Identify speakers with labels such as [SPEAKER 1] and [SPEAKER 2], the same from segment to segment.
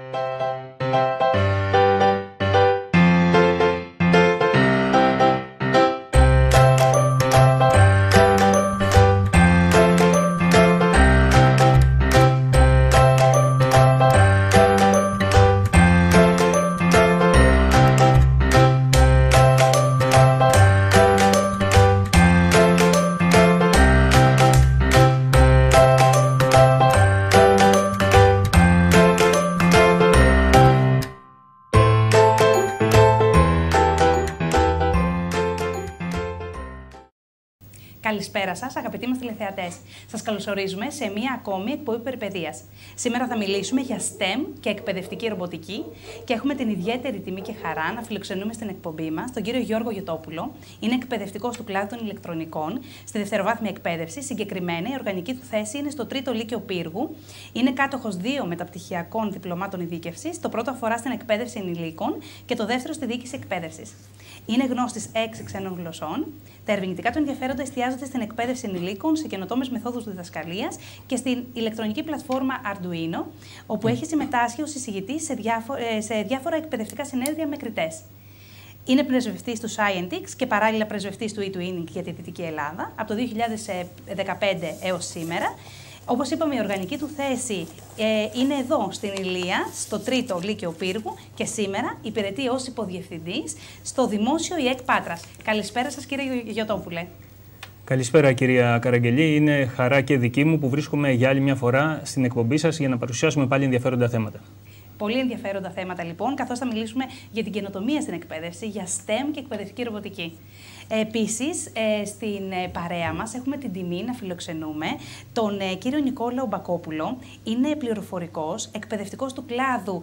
[SPEAKER 1] Καλησπέρα σας, αγαπητοί μας τηλεθεατές. Σας καλωσορίζουμε σε μία ακόμη εκπομπή περιπαιδείας. Σήμερα θα μιλήσουμε για STEM και εκπαιδευτική ρομποτική και έχουμε την ιδιαίτερη τιμή και χαρά να φιλοξενούμε στην εκπομπή μας τον κύριο Γιώργο Γιωτόπουλο. Είναι εκπαιδευτικός του κλάδου των ηλεκτρονικών στη δευτεροβάθμια εκπαίδευση. Συγκεκριμένα, η οργανική του θέση είναι στο 3ο Λύκειο Πύργου. Είναι κάτοχος 2 μεταπτυχιακών διπλωμάτων ειδίκευσης. Το πρώτο αφορά στην εκπαίδευση ενηλίκων και το δεύτερο στη διοίκηση εκπαίδευσης. Είναι γνώστης 6 ξένων γλωσσών. Τα ερευνητικά του ενδιαφέροντα εστιάζονται στην εκπαίδευση ενηλίκων, σε καινοτόμες μεθόδους διδασκαλίας και στην ηλεκτρονική πλατφόρμα Arduino, όπου έχει συμμετάσχει ως εισηγητής σε διάφορα εκπαιδευτικά συνέδρια με κριτές. Είναι πρεσβευτής του Scientix και παράλληλα πρεσβευτής του eTwinning για τη Δυτική Ελλάδα από το 2015 έως σήμερα. Όπως είπαμε, η οργανική του θέση είναι εδώ, στην Ηλία, στο 3ο Λύκειο Πύργου και σήμερα υπηρετεί ως υποδιευθυντής στο Δημόσιο ΙΕΚ Πάτρας. Καλησπέρα σας, κύριε Γιωτόπουλε.
[SPEAKER 2] Καλησπέρα, κυρία Καραγγελή. Είναι χαρά και δική μου που βρίσκομαι για άλλη μια φορά στην εκπομπή σας για να παρουσιάσουμε πάλι ενδιαφέροντα θέματα.
[SPEAKER 1] Πολύ ενδιαφέροντα θέματα, λοιπόν, καθώς θα μιλήσουμε για την καινοτομία στην εκπαίδευση, για STEM και εκπαιδευτική ρομποτική. Επίσης, στην παρέα μας έχουμε την τιμή να φιλοξενούμε τον κύριο Νικόλαο Μπακόπουλο. Είναι πληροφορικός, εκπαιδευτικός του κλάδου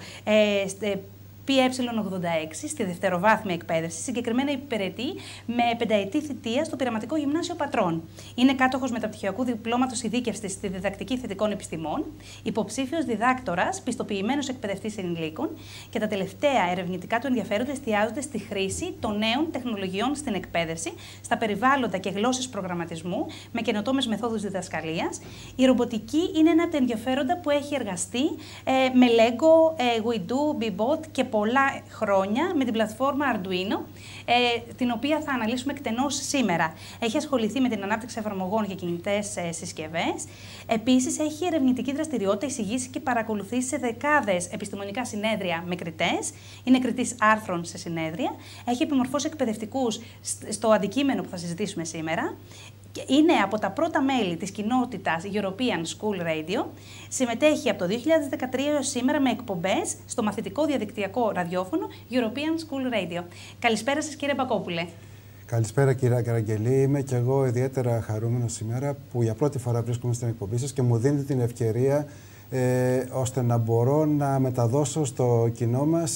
[SPEAKER 1] PE86 στη δευτεροβάθμια εκπαίδευση, συγκεκριμένα υπηρετεί με 5ετή θητεία στο Πειραματικό Γυμνάσιο Πατρών. Είναι κάτοχος μεταπτυχιακού διπλώματος ειδίκευσης στη διδακτική θετικών επιστημών, υποψήφιος διδάκτορας, πιστοποιημένος εκπαιδευτής ενηλίκων και τα τελευταία ερευνητικά του ενδιαφέροντα εστιάζονται στη χρήση των νέων τεχνολογιών στην εκπαίδευση, στα περιβάλλοντα και γλώσσες προγραμματισμού με καινοτόμες μεθόδους διδασκαλίας. Η ρομποτική είναι ένα από τα ενδιαφέροντα που έχει εργαστεί με Lego, WeDo, Bebot και πολλά χρόνια με την πλατφόρμα Arduino, την οποία θα αναλύσουμε εκτενώς σήμερα. Έχει ασχοληθεί με την ανάπτυξη εφαρμογών για κινητές συσκευές. Επίσης, έχει ερευνητική δραστηριότητα, εισηγήσει και παρακολουθήσει σε δεκάδες επιστημονικά συνέδρια με κριτές. Είναι κριτής άρθρων σε συνέδρια. Έχει επιμορφώσει εκπαιδευτικούς στο αντικείμενο που θα συζητήσουμε σήμερα. Είναι από τα πρώτα μέλη της κοινότητας European School Radio. Συμμετέχει από το 2013 έως σήμερα με εκπομπές στο μαθητικό διαδικτυακό ραδιόφωνο European School Radio. Καλησπέρα σας, κύριε Μπακόπουλε.
[SPEAKER 3] Καλησπέρα, κυρία Καραγγελή. Είμαι και εγώ ιδιαίτερα χαρούμενος σήμερα που για πρώτη φορά βρίσκομαι στην εκπομπή σας και μου δίνετε την ευκαιρία ώστε να μπορώ να μεταδώσω στο κοινό μας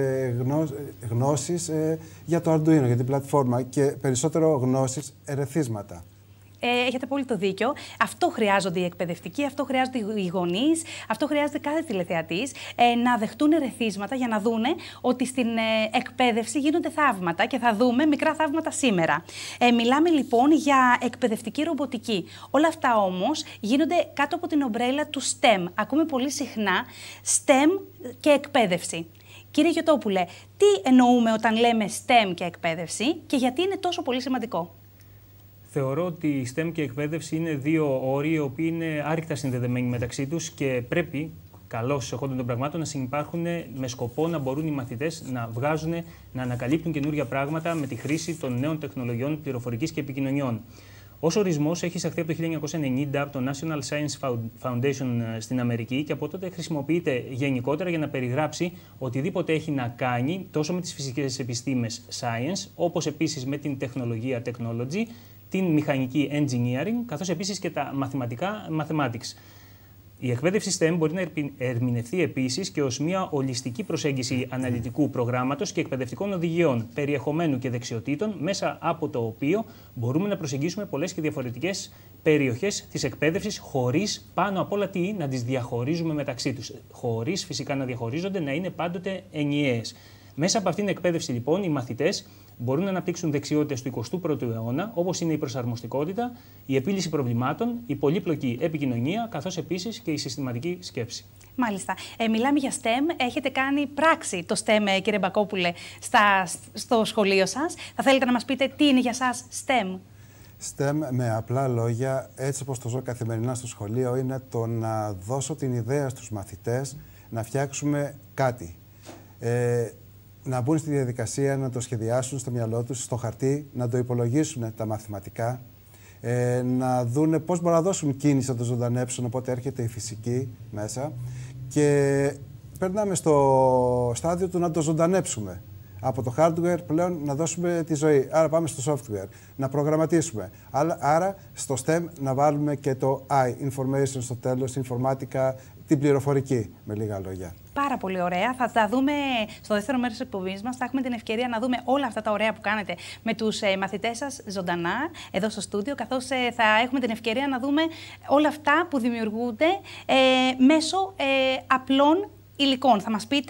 [SPEAKER 3] γνώσεις για το Arduino, για την πλατφόρμα και περισσότερο γνώσεις, ερεθίσματα.
[SPEAKER 1] Έχετε πολύ το δίκιο. Αυτό χρειάζονται οι εκπαιδευτικοί, αυτό χρειάζονται οι γονείς, αυτό χρειάζεται κάθε τηλεθεατής, να δεχτούν ερεθίσματα για να δούνε ότι στην εκπαίδευση γίνονται θαύματα και θα δούμε μικρά θαύματα σήμερα. Μιλάμε λοιπόν για εκπαιδευτική ρομποτική. Όλα αυτά όμως γίνονται κάτω από την ομπρέλα του STEM. Ακούμε πολύ συχνά STEM και εκπαίδευση. Κύριε Γιωτόπουλε, τι εννοούμε όταν λέμε STEM και εκπαίδευση και γιατί είναι τόσο πολύ σημαντικό?
[SPEAKER 2] Θεωρώ ότι η STEM και η εκπαίδευση είναι δύο όροι οι οποίοι είναι άρρηκτα συνδεδεμένοι μεταξύ τους και πρέπει, καλώς εχόντων των πραγμάτων, να συμπάρχουν με σκοπό να μπορούν οι μαθητές να βγάζουν, να ανακαλύπτουν καινούργια πράγματα με τη χρήση των νέων τεχνολογιών πληροφορικής και επικοινωνιών. Ως ορισμός έχει εισαχθεί από το 1990 από το National Science Foundation στην Αμερική και από τότε χρησιμοποιείται γενικότερα για να περιγράψει οτιδήποτε έχει να κάνει τόσο με τις φυσικές επιστήμες science, όπως επίσης με την τεχνολογία technology, την μηχανική engineering, καθώς επίσης και τα μαθηματικά mathematics. Η εκπαίδευση STEM μπορεί να ερμηνευθεί επίσης και ως μια ολιστική προσέγγιση αναλυτικού προγράμματος και εκπαιδευτικών οδηγιών, περιεχομένου και δεξιοτήτων, μέσα από το οποίο μπορούμε να προσεγγίσουμε πολλές και διαφορετικές περιοχές της εκπαίδευσης, χωρίς πάνω απ' όλα να τις διαχωρίζουμε μεταξύ τους. Χωρίς φυσικά να διαχωρίζονται, να είναι πάντοτε ενιαίες. Μέσα από αυτήν την εκπαίδευση, λοιπόν, οι μαθητές μπορούν να αναπτύξουν δεξιότητες του 21ου αιώνα, όπως είναι η προσαρμοστικότητα, η επίλυση προβλημάτων, η πολύπλοκη επικοινωνία, καθώς επίσης και η συστηματική σκέψη.
[SPEAKER 1] Μάλιστα. Μιλάμε για STEM. Έχετε κάνει πράξη το STEM, κύριε Μπακόπουλε, στο σχολείο σας. Θα θέλετε να μας πείτε τι είναι για σας STEM?
[SPEAKER 3] STEM, με απλά λόγια, έτσι όπως το ζω καθημερινά στο σχολείο, είναι το να δώσω την ιδέα στους μαθητές να φτιάξουμε κάτι. Να μπουν στη διαδικασία, να το σχεδιάσουν στο μυαλό τους, στο χαρτί, να το υπολογίσουν τα μαθηματικά, να δούνε πώς μπορούν να δώσουν κίνηση, να το ζωντανέψουν, οπότε έρχεται η φυσική μέσα και περνάμε στο στάδιο του να το ζωντανέψουμε. Από το hardware πλέον να δώσουμε τη ζωή. Άρα πάμε στο software, να προγραμματίσουμε. Άρα στο STEM να βάλουμε και το I, information στο τέλος, informatica, την πληροφορική, με λίγα λόγια.
[SPEAKER 1] Πάρα πολύ ωραία. Θα τα δούμε στο δεύτερο μέρος της εκπομπής μας. Θα έχουμε την ευκαιρία να δούμε όλα αυτά τα ωραία που κάνετε με τους μαθητές σας ζωντανά εδώ στο στούντιο, καθώς θα έχουμε την ευκαιρία να δούμε όλα αυτά που δημιουργούνται μέσω απλών υλικών.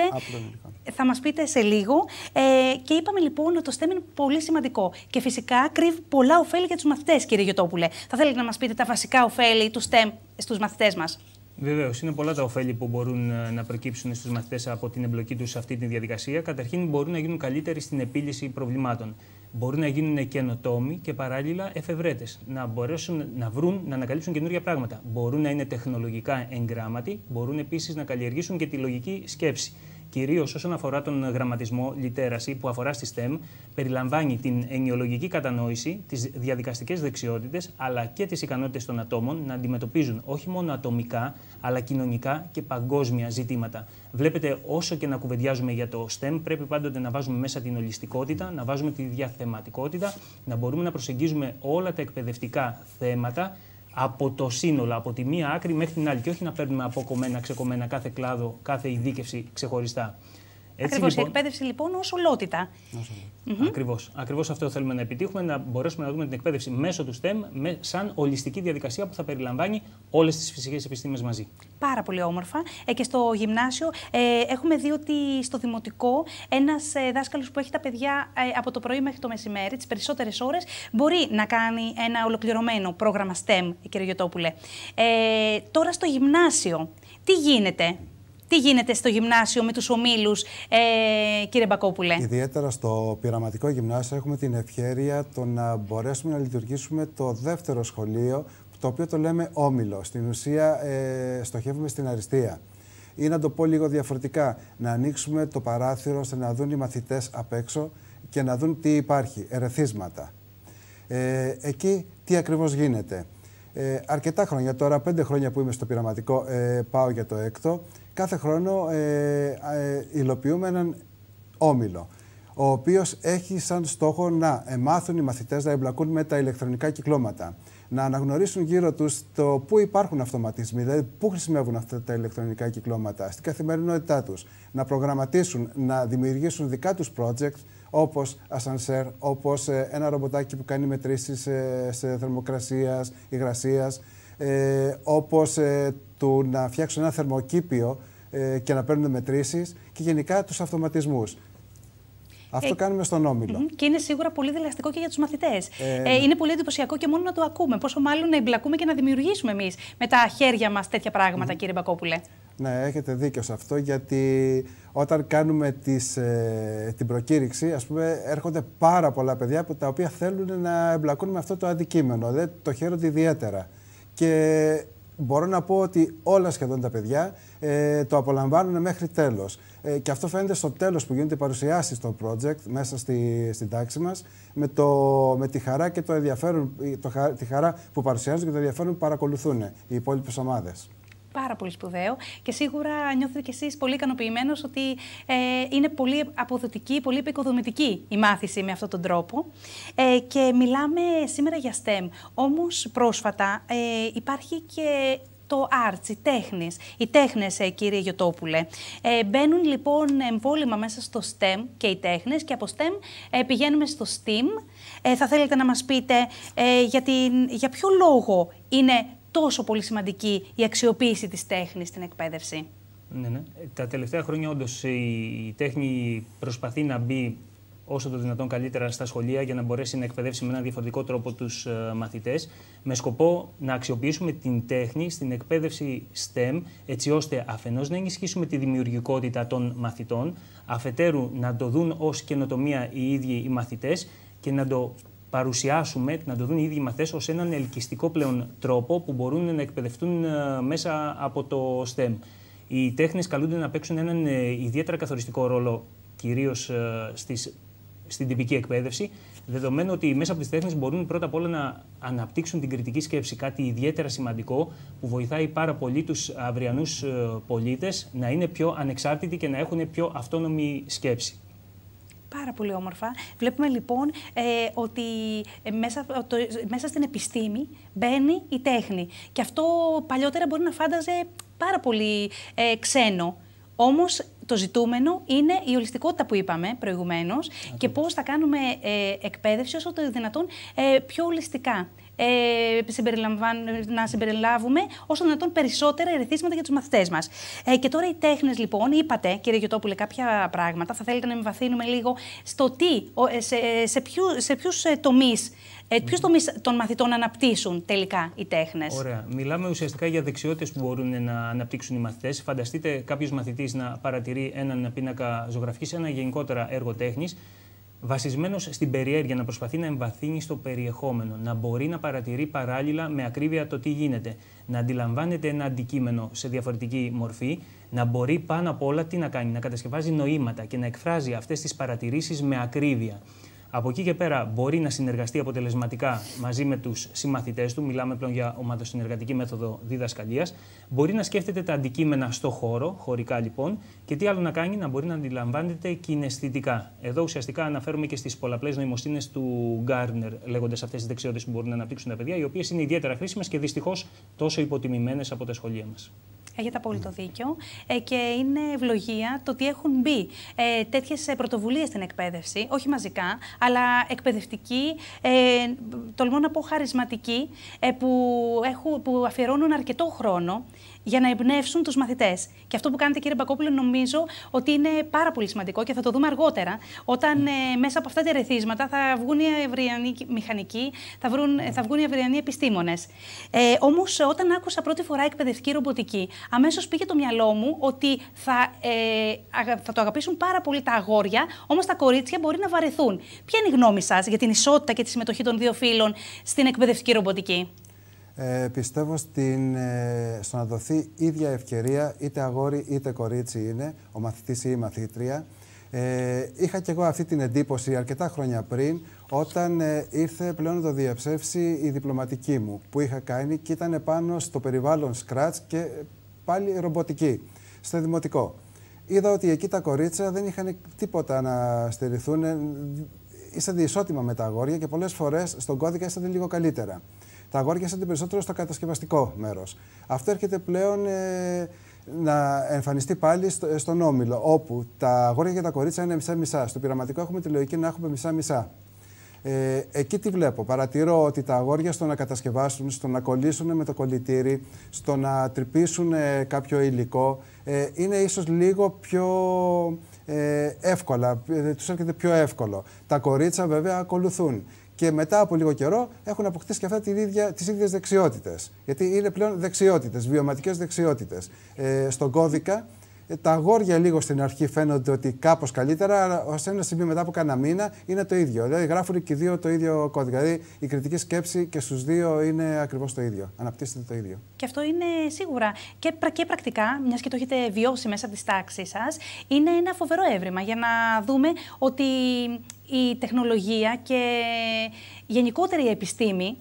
[SPEAKER 1] Θα μας πείτε σε λίγο. Και είπαμε λοιπόν ότι το STEM είναι πολύ σημαντικό και φυσικά κρύβει πολλά ωφέλη για τους μαθητές, κύριε Γιωτόπουλε. Θα θέλετε να μας πείτε τα βασικά ωφέλη του STEM στους μαθητές μας?
[SPEAKER 2] Βεβαίως, είναι πολλά τα ωφέλη που μπορούν να προκύψουν στους μαθητές από την εμπλοκή τους σε αυτή τη διαδικασία. Καταρχήν, μπορούν να γίνουν καλύτεροι στην επίλυση προβλημάτων. Μπορούν να γίνουν καινοτόμοι και παράλληλα εφευρέτες. Να μπορέσουν να βρουν, να ανακαλύψουν καινούργια πράγματα. Μπορούν να είναι τεχνολογικά εγγράμματοι, μπορούν επίσης να καλλιεργήσουν και τη λογική σκέψη. Κυρίως όσον αφορά τον γραμματισμό, literacy, που αφορά στη STEM, περιλαμβάνει την ενιολογική κατανόηση, τις διαδικαστικές δεξιότητες, αλλά και τις ικανότητες των ατόμων να αντιμετωπίζουν όχι μόνο ατομικά, αλλά κοινωνικά και παγκόσμια ζητήματα. Βλέπετε, όσο και να κουβεντιάζουμε για το STEM, πρέπει πάντοτε να βάζουμε μέσα την ολιστικότητα, να βάζουμε τη διαθεματικότητα, να μπορούμε να προσεγγίζουμε όλα τα εκπαιδευτικά θέματα από το σύνολο, από τη μία άκρη μέχρι την άλλη, και όχι να παίρνουμε αποκομμένα, ξεκομμένα κάθε κλάδο, κάθε ειδίκευση ξεχωριστά.
[SPEAKER 1] Ακριβώς, λοιπόν, η εκπαίδευση λοιπόν ως ολότητα.
[SPEAKER 2] Ακριβώς αυτό θέλουμε να επιτύχουμε, να μπορέσουμε να δούμε την εκπαίδευση μέσω του STEM σαν ολιστική διαδικασία που θα περιλαμβάνει όλες τις φυσικές επιστήμες μαζί.
[SPEAKER 1] Πάρα πολύ όμορφα. Και στο γυμνάσιο έχουμε δει ότι στο δημοτικό ένας δάσκαλος που έχει τα παιδιά από το πρωί μέχρι το μεσημέρι, τις περισσότερες ώρες, μπορεί να κάνει ένα ολοκληρωμένο πρόγραμμα STEM, κύριε Γιωτόπουλε. Τώρα στο γυμνάσιο, τι γίνεται? Τι γίνεται στο γυμνάσιο με τους ομίλους, κύριε Μπακόπουλε?
[SPEAKER 3] Ιδιαίτερα στο πειραματικό γυμνάσιο έχουμε την ευκαιρία το να μπορέσουμε να λειτουργήσουμε το δεύτερο σχολείο, το οποίο το λέμε όμιλο. Στην ουσία στοχεύουμε στην αριστεία. Ή να το πω λίγο διαφορετικά, να ανοίξουμε το παράθυρο ώστε να δουν οι μαθητές απ' έξω και να δουν τι υπάρχει, ερεθίσματα. Εκεί τι ακριβώς γίνεται? Αρκετά χρόνια, τώρα 5 χρόνια που είμαι στο πειραματικό, πάω για το 6ο, κάθε χρόνο υλοποιούμε έναν όμιλο, ο οποίος έχει σαν στόχο να μάθουν οι μαθητές να εμπλακούν με τα ηλεκτρονικά κυκλώματα, να αναγνωρίσουν γύρω τους το πού υπάρχουν αυτοματισμοί, δηλαδή πού χρησιμεύουν αυτά τα ηλεκτρονικά κυκλώματα στην καθημερινότητά τους, να προγραμματίσουν, να δημιουργήσουν δικά τους project, όπως ασανσέρ, όπως ένα ρομποτάκι που κάνει μετρήσεις σε θερμοκρασίας, υγρασίας, όπως του να φτιάξουν ένα θερμοκήπιο και να παίρνουν μετρήσεις και γενικά τους αυτοματισμούς. Αυτό κάνουμε στον όμιλο.
[SPEAKER 1] Και είναι σίγουρα πολύ δελεαστικό και για τους μαθητές. Είναι πολύ εντυπωσιακό και μόνο να το ακούμε. Πόσο μάλλον να εμπλακούμε και να δημιουργήσουμε εμείς με τα χέρια μας τέτοια πράγματα, κύριε Μπακόπουλε.
[SPEAKER 3] Ναι, έχετε δίκιο σε αυτό, γιατί όταν κάνουμε την προκήρυξη, ας πούμε, έρχονται πάρα πολλά παιδιά τα οποία θέλουν να εμπλακούν με αυτό το αντικείμενο. Δεν το χαίρονται ιδιαίτερα. Και μπορώ να πω ότι όλα σχεδόν τα παιδιά το απολαμβάνουν μέχρι τέλος. Και αυτό φαίνεται στο τέλος που γίνονται παρουσιάσεις στο project μέσα στην τάξη μας, με τη χαρά και το ενδιαφέρον, τη χαρά που παρουσιάζουν και το ενδιαφέρον που παρακολουθούν οι υπόλοιπες ομάδες.
[SPEAKER 1] Πάρα πολύ σπουδαίο και σίγουρα νιώθετε κι εσείς πολύ ικανοποιημένος ότι είναι πολύ αποδοτική, πολύ επικοδομητική η μάθηση με αυτόν τον τρόπο. Και μιλάμε σήμερα για STEM, όμως πρόσφατα υπάρχει και το arts, οι τέχνες. Οι τέχνες, κύριε Γιωτόπουλε. Μπαίνουν λοιπόν εμβόλυμα μέσα στο STEM και οι τέχνες και από STEM πηγαίνουμε στο STEAM. Θα θέλετε να μας πείτε για ποιο λόγο είναι τόσο πολύ σημαντική η αξιοποίηση της τέχνης στην εκπαίδευση?
[SPEAKER 2] Ναι. Τα τελευταία χρόνια όντως η τέχνη προσπαθεί να μπει όσο το δυνατόν καλύτερα στα σχολεία για να μπορέσει να εκπαιδεύσει με έναν διαφορετικό τρόπο τους μαθητές, με σκοπό να αξιοποιήσουμε την τέχνη στην εκπαίδευση STEM, έτσι ώστε αφενός να ενισχύσουμε τη δημιουργικότητα των μαθητών, αφετέρου να το δουν ως καινοτομία οι ίδιοι οι μαθητές και να το παρουσιάσουμε, να το δουν οι ίδιοι οι μαθητές ως έναν ελκυστικό πλέον τρόπο που μπορούν να εκπαιδευτούν μέσα από το STEM. Οι τέχνες καλούνται να παίξουν έναν ιδιαίτερα καθοριστικό ρόλο, κυρίως στην τυπική εκπαίδευση, δεδομένου ότι μέσα από τις τέχνες μπορούν πρώτα απ' όλα να αναπτύξουν την κριτική σκέψη, κάτι ιδιαίτερα σημαντικό που βοηθάει πάρα πολύ τους αυριανούς πολίτες να είναι πιο ανεξάρτητοι και να έχουν πιο αυτόνομη σκέψη.
[SPEAKER 1] Πάρα πολύ όμορφα. Βλέπουμε λοιπόν ότι μέσα στην επιστήμη μπαίνει η τέχνη. Και αυτό παλιότερα μπορεί να φάνταζε πάρα πολύ ξένο. Όμως το ζητούμενο είναι η ολιστικότητα που είπαμε προηγουμένως και πώς θα κάνουμε εκπαίδευση όσο το δυνατόν πιο ολιστικά. Να συμπεριλάβουμε όσο δυνατόν περισσότερα ερεθίσματα για τους μαθητές μας. Και τώρα οι τέχνες, λοιπόν, είπατε, κύριε Γιωτόπουλε, κάποια πράγματα. Θα θέλετε να εμβαθύνουμε λίγο στο τι, σε ποιους τομείς, ποιους τομείς των μαθητών αναπτύσσουν τελικά οι τέχνες.
[SPEAKER 2] Ωραία. Μιλάμε ουσιαστικά για δεξιότητες που μπορούν να αναπτύξουν οι μαθητές. Φανταστείτε κάποιος μαθητής να παρατηρεί έναν πίνακα ζωγραφικής, ένα γενικότερα έργο τέχνης, βασισμένος στην περιέργεια, να προσπαθεί να εμβαθύνει στο περιεχόμενο, να μπορεί να παρατηρεί παράλληλα με ακρίβεια το τι γίνεται, να αντιλαμβάνεται ένα αντικείμενο σε διαφορετική μορφή, να μπορεί πάνω απ' όλα τι να κάνει, να κατασκευάζει νοήματα και να εκφράζει αυτές τις παρατηρήσεις με ακρίβεια. Από εκεί και πέρα μπορεί να συνεργαστεί αποτελεσματικά μαζί με τους συμμαθητές του, μιλάμε πλέον για ομαδοσυνεργατική μέθοδο διδασκαλίας, μπορεί να σκέφτεται τα αντικείμενα στο χώρο, χωρικά λοιπόν, και τι άλλο να κάνει, να μπορεί να αντιλαμβάνεται κιναισθητικά. Εδώ ουσιαστικά αναφέρουμε και στις πολλαπλές νοημοσύνες του Γκάρνερ, λέγοντας αυτές τις δεξιότητες που μπορούν να αναπτύξουν τα παιδιά, οι οποίες είναι ιδιαίτερα χρήσιμες και δυστυχώς τόσο υποτιμημένες από τα σχολεία μας.
[SPEAKER 1] Έχετε απόλυτο δίκιο και είναι ευλογία το ότι έχουν μπει τέτοιες πρωτοβουλίες στην εκπαίδευση, όχι μαζικά, αλλά εκπαιδευτική, τολμώ να πω χαρισματική, που αφιερώνουν αρκετό χρόνο για να εμπνεύσουν τους μαθητές. Και αυτό που κάνετε, κύριε Μπακόπουλε, νομίζω ότι είναι πάρα πολύ σημαντικό και θα το δούμε αργότερα, όταν μέσα από αυτά τα ερεθίσματα θα βγουν οι αυριανοί μηχανικοί, θα βγουν οι αυριανοί επιστήμονες. Όμως, όταν άκουσα πρώτη φορά εκπαιδευτική ρομποτική, αμέσως πήγε το μυαλό μου ότι θα το αγαπήσουν πάρα πολύ τα αγόρια, όμως τα κορίτσια μπορεί να βαρεθούν. Ποια είναι η γνώμη σας για την ισότητα και τη συμμετοχή των δύο φύλων στην εκπαιδευτική ρομποτική?
[SPEAKER 3] Πιστεύω στο να δοθεί ίδια ευκαιρία, είτε αγόρι είτε κορίτσι είναι, ο μαθητής ή η μαθήτρια. Είχα και εγώ αυτή την εντύπωση αρκετά χρόνια πριν, όταν ήρθε πλέον να το διαψεύσει η διπλωματική μου, που είχα κάνει και ήταν πάνω στο περιβάλλον Scratch και πάλι ρομποτική, στο δημοτικό. Είδα ότι εκεί τα κορίτσια δεν είχαν τίποτα να στερηθούν, ήσαν ισότιμα με τα αγόρια και πολλές φορές στον κώδικα ήσαν λίγο καλύτερα. Τα αγόρια ήσαν περισσότερο στο κατασκευαστικό μέρος. Αυτό έρχεται πλέον να εμφανιστεί πάλι στον όμιλο, όπου τα αγόρια και τα κορίτσια είναι μισά-μισά. Στο πειραματικό έχουμε τη λογική να έχουμε μισά-μισά. Εκεί τι βλέπω? Παρατηρώ ότι τα αγόρια στο να κατασκευάσουν, στο να κολλήσουν με το κολλητήρι, στο να τρυπήσουν κάποιο υλικό, είναι ίσως λίγο πιο εύκολα, τους έρχεται πιο εύκολο. Τα κορίτσια βέβαια ακολουθούν. Και μετά από λίγο καιρό έχουν αποκτήσει και αυτά τις ίδιες δεξιότητες. Γιατί είναι πλέον δεξιότητες, βιωματικές δεξιότητες. Στον κώδικα, τα αγόρια λίγο στην αρχή φαίνονται ότι κάπως καλύτερα, αλλά ως ένα σημείο μετά από κανένα μήνα είναι το ίδιο. Δηλαδή γράφουν και οι δύο το ίδιο κώδικα. Δηλαδή η κριτική σκέψη και στους δύο είναι ακριβώς το ίδιο. Αναπτύσσεται το ίδιο. Και
[SPEAKER 1] αυτό είναι σίγουρα και πρακτικά, μιας και το έχετε βιώσει μέσα από τις τάξεις σας, είναι ένα φοβερό έβριμα για να δούμε ότι η τεχνολογία και γενικότερη η επιστήμη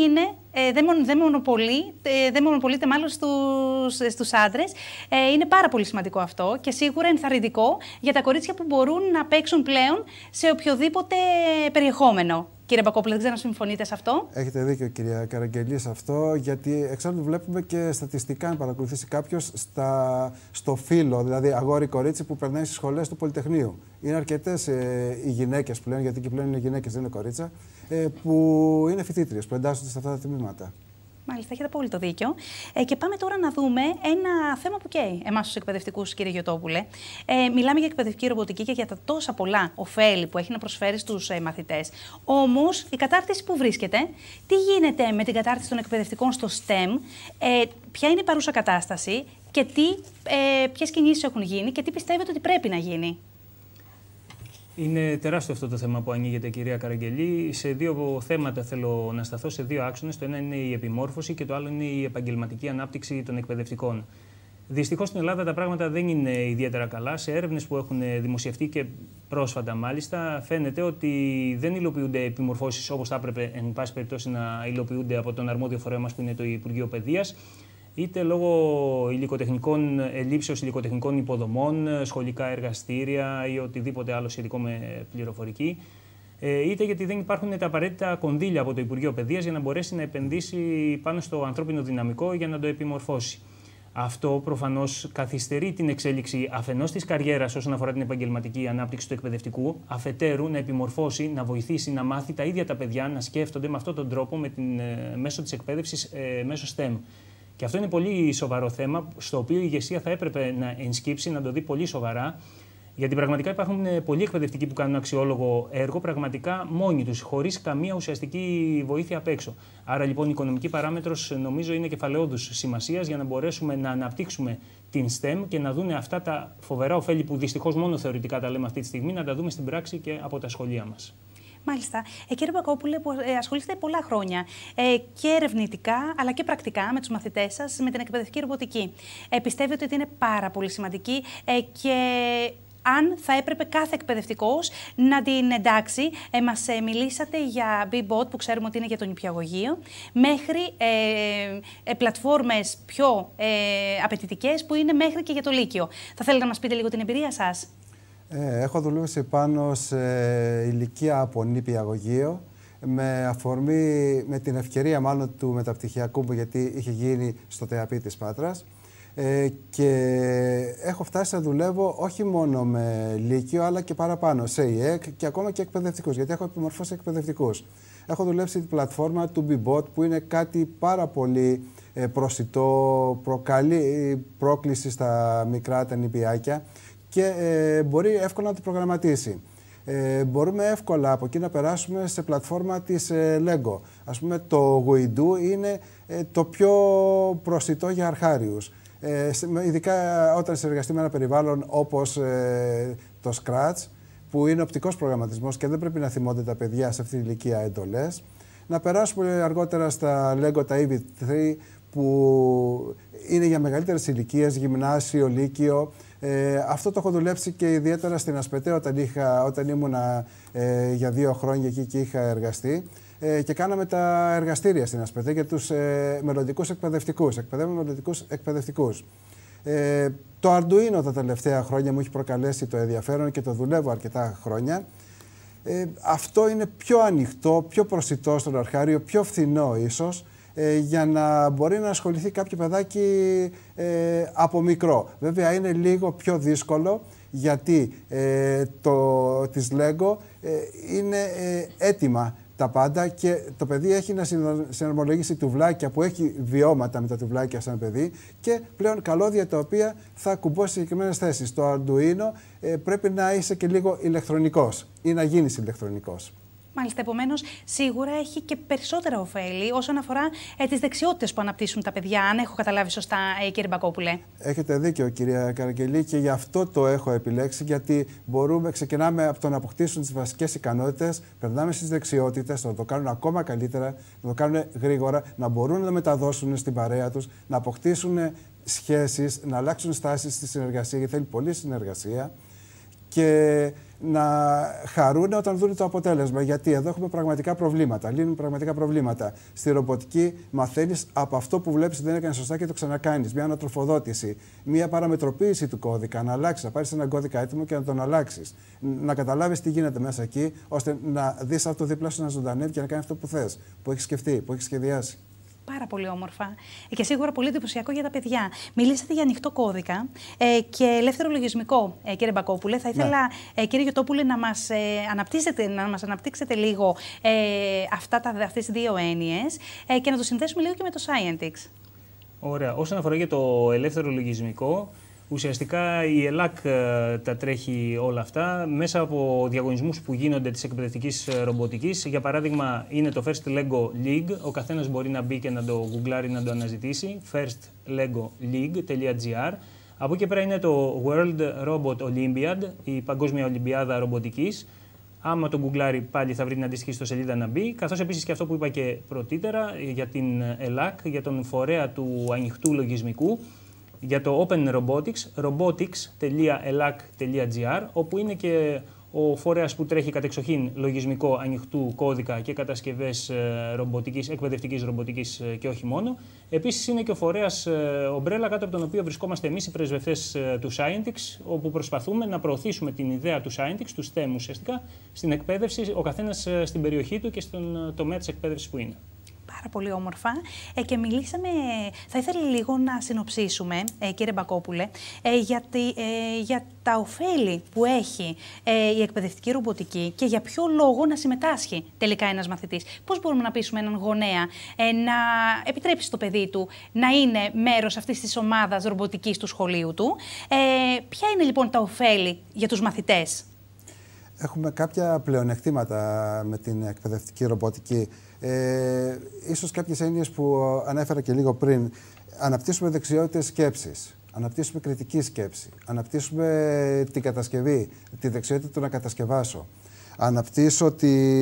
[SPEAKER 1] δεν μονοπολείται μάλλον στους άντρες. Είναι πάρα πολύ σημαντικό αυτό και σίγουρα ενθαρρυντικό για τα κορίτσια που μπορούν να παίξουν πλέον σε οποιοδήποτε περιεχόμενο. Κύριε Μπακόπουλε, δεν ξέρω αν συμφωνείτε σε αυτό.
[SPEAKER 3] Έχετε δίκιο, κυρία Καραγγελή, σε αυτό, γιατί εξάλλου βλέπουμε και στατιστικά, αν παρακολουθήσει κάποιος, στο φύλο, δηλαδή αγόρι-κορίτσι που περνάει στις σχολές του Πολυτεχνείου. Είναι αρκετές οι γυναίκες πλέον, γιατί και πλέον είναι γυναίκες, δεν είναι κορίτσα, που είναι φοιτήτριες, που εντάσσονται σε αυτά τα τμήματα.
[SPEAKER 1] Μάλιστα, έχετε απόλυτο δίκιο. Και πάμε τώρα να δούμε ένα θέμα που καίει εμάς τους εκπαιδευτικούς, κύριε Γιωτόπουλε. Μιλάμε για εκπαιδευτική ρομποτική και για τα τόσα πολλά ωφέλη που έχει να προσφέρει στους μαθητές. Όμως, η κατάρτιση που βρίσκεται, τι γίνεται με την κατάρτιση των εκπαιδευτικών στο STEM, ποια είναι η παρούσα κατάσταση και ποιες κινήσεις έχουν γίνει και τι πιστεύετε ότι πρέπει να γίνει?
[SPEAKER 2] Είναι τεράστιο αυτό το θέμα που ανοίγεται, κυρία Καραγγελή. Σε δύο θέματα θέλω να σταθώ, σε δύο άξονες. Το ένα είναι η επιμόρφωση και το άλλο είναι η επαγγελματική ανάπτυξη των εκπαιδευτικών. Δυστυχώς στην Ελλάδα τα πράγματα δεν είναι ιδιαίτερα καλά. Σε έρευνες που έχουν δημοσιευτεί και πρόσφατα μάλιστα, φαίνεται ότι δεν υλοποιούνται επιμορφώσεις όπως θα έπρεπε, εν πάση περιπτώσει, να υλοποιούνται από τον αρμόδιο φορέα μας που είναι το Υπουργείο Παιδείας, είτε λόγω ελλείψεως υλικοτεχνικών υποδομών, σχολικά εργαστήρια ή οτιδήποτε άλλο σχετικό με πληροφορική, είτε γιατί δεν υπάρχουν τα απαραίτητα κονδύλια από το Υπουργείο Παιδείας για να μπορέσει να επενδύσει πάνω στο ανθρώπινο δυναμικό για να το επιμορφώσει. Αυτό προφανώς καθυστερεί την εξέλιξη αφενός της καριέρας όσον αφορά την επαγγελματική ανάπτυξη του εκπαιδευτικού, αφετέρου να επιμορφώσει, να βοηθήσει, να μάθει τα ίδια τα παιδιά να σκέφτονται με αυτόν τον τρόπο μέσω της εκπαίδευσης μέσω STEM. Και αυτό είναι πολύ σοβαρό θέμα, στο οποίο η ηγεσία θα έπρεπε να ενσκύψει, να το δει πολύ σοβαρά, γιατί πραγματικά υπάρχουν πολλοί εκπαιδευτικοί που κάνουν αξιόλογο έργο, πραγματικά μόνοι τους, χωρίς καμία ουσιαστική βοήθεια απ' έξω. Άρα λοιπόν η οικονομική παράμετρος νομίζω είναι κεφαλαιόδους σημασίας για να μπορέσουμε να αναπτύξουμε την STEM και να δούμε αυτά τα φοβερά ωφέλη που δυστυχώς μόνο θεωρητικά τα λέμε αυτή τη στιγμή, να τα δούμε στην πράξη και από τα σχολεία μας.
[SPEAKER 1] Μάλιστα. Κύριε Μπακόπουλε, που ασχολείστε πολλά χρόνια και ερευνητικά αλλά και πρακτικά με τους μαθητές σας με την εκπαιδευτική ρομποτική. Πιστεύετε ότι είναι πάρα πολύ σημαντική και αν θα έπρεπε κάθε εκπαιδευτικός να την εντάξει? Μας μιλήσατε για BBOT που ξέρουμε ότι είναι για το νηπιαγωγείο, μέχρι πλατφόρμες πιο απαιτητικές που είναι μέχρι και για το Λύκειο. Θα θέλετε να μας πείτε λίγο την εμπειρία σας?
[SPEAKER 3] Έχω δουλεύσει πάνω σε ηλικία από νηπιαγωγείο με αφορμή, με την ευκαιρία μάλλον του μεταπτυχιακού μου, γιατί είχε γίνει στο ΤΕΑΠΗ της Πάτρας, και έχω φτάσει να δουλεύω όχι μόνο με Λύκειο αλλά και παραπάνω σε ΙΕΚ και ακόμα και εκπαιδευτικούς, γιατί έχω επιμορφώσει εκπαιδευτικούς. Έχω δουλέψει την πλατφόρμα του BBOT που είναι κάτι πάρα πολύ προσιτό, προκαλεί πρόκληση στα μικρά τα νηπιάκια και μπορεί εύκολα να το προγραμματίσει. Μπορούμε εύκολα από εκεί να περάσουμε σε πλατφόρμα της Lego. Ας πούμε το Guido είναι το πιο προσιτό για αρχάριους. Ειδικά όταν συνεργαστεί με ένα περιβάλλον όπως το Scratch, που είναι οπτικός προγραμματισμός και δεν πρέπει να θυμώνται τα παιδιά σε αυτή την ηλικία εντολές. Να περάσουμε αργότερα στα Lego τα EV3, που είναι για μεγαλύτερες ηλικίες, γυμνάσιο, λύκειο. Αυτό το έχω δουλέψει και ιδιαίτερα στην Ασπετέ όταν ήμουνα για 2 χρόνια εκεί και είχα εργαστεί. Και κάναμε τα εργαστήρια στην Ασπετέ για τους μελλοντικούς εκπαιδευτικούς. Εκπαιδεύουμε μελλοντικούς εκπαιδευτικούς. Το Arduino τα τελευταία χρόνια μου έχει προκαλέσει το ενδιαφέρον και το δουλεύω αρκετά χρόνια. Αυτό είναι πιο ανοιχτό, πιο προσιτό στον αρχάριο, πιο φθηνό ίσως, για να μπορεί να ασχοληθεί κάποιο παιδάκι από μικρό. Βέβαια είναι λίγο πιο δύσκολο, γιατί της Lego είναι έτοιμα τα πάντα και το παιδί έχει να συναρμολογήσει τουβλάκια που έχει βιώματα με τα τουβλάκια σαν παιδί και πλέον καλώδια τα οποία θα κουμπώσει σε συγκεκριμένες θέσεις. Στο Arduino πρέπει να είσαι και λίγο ηλεκτρονικός ή να γίνεις ηλεκτρονικός.
[SPEAKER 1] Μάλιστα, επομένως, σίγουρα έχει και περισσότερα ωφέλη όσον αφορά τις δεξιότητες που αναπτύσσουν τα παιδιά, αν έχω καταλάβει σωστά, κύριε Μπακόπουλε.
[SPEAKER 3] Έχετε δίκιο, κυρία Καραγγελή, και γι' αυτό το έχω επιλέξει, γιατί ξεκινάμε από το να αποκτήσουν τις βασικές ικανότητες, περνάμε στις δεξιότητες, να το κάνουν ακόμα καλύτερα, να το κάνουν γρήγορα, να μπορούν να μεταδώσουν στην παρέα τους, να αποκτήσουν σχέσεις, να αλλάξουν στάσεις στη συνεργασία, γιατί θέλει πολλή συνεργασία, και να χαρούν όταν δουν το αποτέλεσμα. Γιατί εδώ έχουμε πραγματικά προβλήματα. Λύνουν πραγματικά προβλήματα. Στη ρομποτική μαθαίνεις από αυτό που βλέπεις ότι δεν έκανε σωστά και το ξανακάνεις. Μια ανατροφοδότηση, μια παραμετροποίηση του κώδικα. Να αλλάξεις, να πάρεις έναν κώδικα έτοιμο και να τον αλλάξεις. Να καταλάβεις τι γίνεται μέσα εκεί, ώστε να δεις αυτό δίπλα σου να ζωντανεύει και να κάνει αυτό που θες, που έχεις σκεφτεί, που έχεις σχεδιάσει.
[SPEAKER 1] Πάρα πολύ όμορφα και σίγουρα πολύ εντυπωσιακό για τα παιδιά. Μιλήσατε για ανοιχτό κώδικα και ελεύθερο λογισμικό, κύριε Μπακόπουλε. Θα ήθελα, κύριε Γιωτόπουλε, να μας αναπτύξετε λίγο αυτές τις δύο έννοιες και να το συνδέσουμε λίγο και με το Scientix.
[SPEAKER 2] Ωραία. Όσον αφορά για το ελεύθερο λογισμικό, ουσιαστικά η ΕΛΑΚ τα τρέχει όλα αυτά μέσα από διαγωνισμούς που γίνονται της εκπαιδευτικής ρομποτικής. Για παράδειγμα, είναι το First Lego League. Ο καθένας μπορεί να μπει και να το γκουγκλάρει, να το αναζητήσει. firstlegoleague.gr. Από εκεί πέρα είναι το World Robot Olympiad, η Παγκόσμια Ολυμπιάδα Ρομποτικής. Άμα το γκουγκλάρει, πάλι θα βρει την αντίστοιχη ιστοσελίδα να μπει. Καθώς επίσης και αυτό που είπα και πρωτήτερα για την ΕΛΑΚ, για τον φορέα του ανοιχτού λογισμικού, για το Open Robotics, robotics.elac.gr, όπου είναι και ο φορέας που τρέχει κατεξοχήν λογισμικό ανοιχτού κώδικα και κατασκευές ρομποτικής, εκπαιδευτικής ρομποτικής και όχι μόνο. Επίσης είναι και ο φορέας ομπρέλα κάτω από τον οποίο βρισκόμαστε εμείς οι πρεσβευτές του Scientix, όπου προσπαθούμε να προωθήσουμε την ιδέα του Scientix, του STEM ουσιαστικά, στην εκπαίδευση, ο καθένας στην περιοχή του και στον τομέα της εκπαίδευσης που είναι.
[SPEAKER 1] Πάρα πολύ όμορφα και μιλήσαμε, θα ήθελα λίγο να συνοψίσουμε, κύριε Μπακόπουλε, για τα ωφέλη που έχει η εκπαιδευτική ρομποτική και για ποιο λόγο να συμμετάσχει τελικά ένας μαθητής. Πώς μπορούμε να πείσουμε έναν γονέα να επιτρέψει στο παιδί του να είναι μέρος αυτής της ομάδας ρομποτικής του σχολείου του. Ποια είναι λοιπόν τα ωφέλη για τους μαθητές?
[SPEAKER 3] Έχουμε κάποια πλεονεκτήματα με την εκπαιδευτική ρομποτική. Ίσως κάποιες έννοιες που ανέφερα και λίγο πριν. Αναπτύσσουμε δεξιότητες σκέψης, αναπτύσσουμε κριτική σκέψη, αναπτύσσουμε την κατασκευή, τη δεξιότητα του να κατασκευάσω. Αναπτύσσω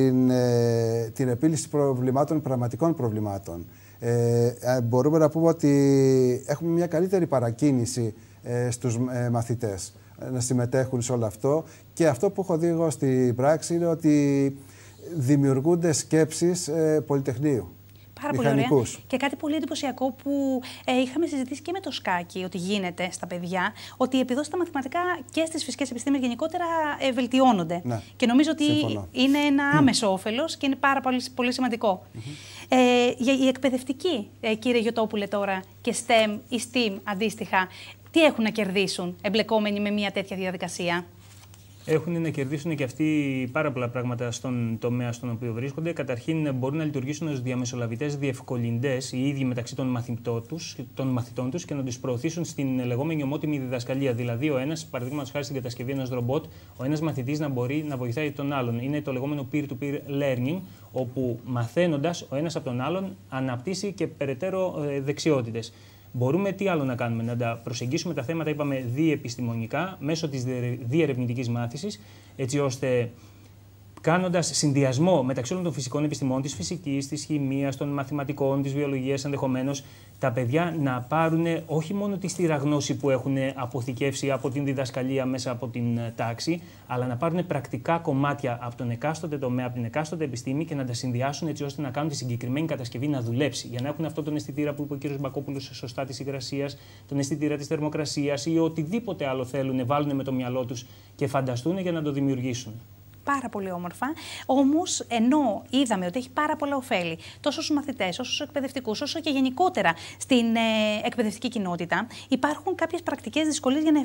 [SPEAKER 3] την επίλυση προβλημάτων, πραγματικών προβλημάτων. Μπορούμε να πούμε ότι έχουμε μια καλύτερη παρακίνηση στους μαθητές να συμμετέχουν σε όλο αυτό, και αυτό που έχω δει εγώ στην πράξη είναι ότι δημιουργούνται σκέψεις πολυτεχνείου.
[SPEAKER 1] Πάρα πολύ ωραία. Και κάτι πολύ εντυπωσιακό που είχαμε συζητήσει και με το Σκάκι, ότι γίνεται στα παιδιά, ότι οι επιδόσεις στα μαθηματικά και στις φυσικές επιστήμες γενικότερα βελτιώνονται. Ναι, και νομίζω ότι είναι ένα άμεσο όφελος και είναι πάρα πολύ σημαντικό. Για η εκπαιδευτική, κύριε Γιωτόπουλε, τώρα και STEM ή STEAM αντίστοιχα, τι έχουν να κερδίσουν εμπλεκόμενοι με μια τέτοια διαδικασία?
[SPEAKER 2] Έχουν να κερδίσουν και αυτοί πάρα πολλά πράγματα στον τομέα στον οποίο βρίσκονται. Καταρχήν, μπορούν να λειτουργήσουν ως διαμεσολαβητές, διευκολυντές οι ίδιοι μεταξύ των μαθητών τους και να τους προωθήσουν στην λεγόμενη ομότιμη διδασκαλία. Δηλαδή, ο ένας, παραδείγματος χάρη στην κατασκευή ενός ρομπότ, ο ένας μαθητής να μπορεί να βοηθάει τον άλλον. Είναι το λεγόμενο peer-to-peer learning, όπου μαθαίνοντας ο ένας από τον άλλον αναπτύσσει και περαιτέρω δεξιότητες. Μπορούμε τι άλλο να κάνουμε? Να τα προσεγγίσουμε τα θέματα, είπαμε, διεπιστημονικά, μέσω της διερευνητικής μάθησης, έτσι ώστε κάνοντας συνδυασμό μεταξύ όλων των φυσικών επιστημών, της φυσικής, της χημείας, των μαθηματικών, της βιολογίας ενδεχομένως, τα παιδιά να πάρουν όχι μόνο τη στηραγνώση που έχουν αποθηκεύσει από την διδασκαλία μέσα από την τάξη, αλλά να πάρουν πρακτικά κομμάτια από τον εκάστοτε τομέα, από την εκάστοτε επιστήμη και να τα συνδυάσουν έτσι ώστε να κάνουν τη συγκεκριμένη κατασκευή να δουλέψει. Για να έχουν αυτό τον αισθητήρα που είπε ο κ. Μπακόπουλος σωστά της υγρασίας, τον αισθητήρα της θερμοκρασίας ή οτιδήποτε άλλο θέλουν, βάλουν με το μυαλό τους και φανταστούν για να το δημιουργήσουν.
[SPEAKER 1] Πάρα πολύ όμορφα. Όμως, ενώ είδαμε ότι έχει πάρα πολλά ωφέλη τόσο στους μαθητές, όσο στους εκπαιδευτικούς, όσο και γενικότερα στην εκπαιδευτική κοινότητα, υπάρχουν κάποιες πρακτικές δυσκολίες για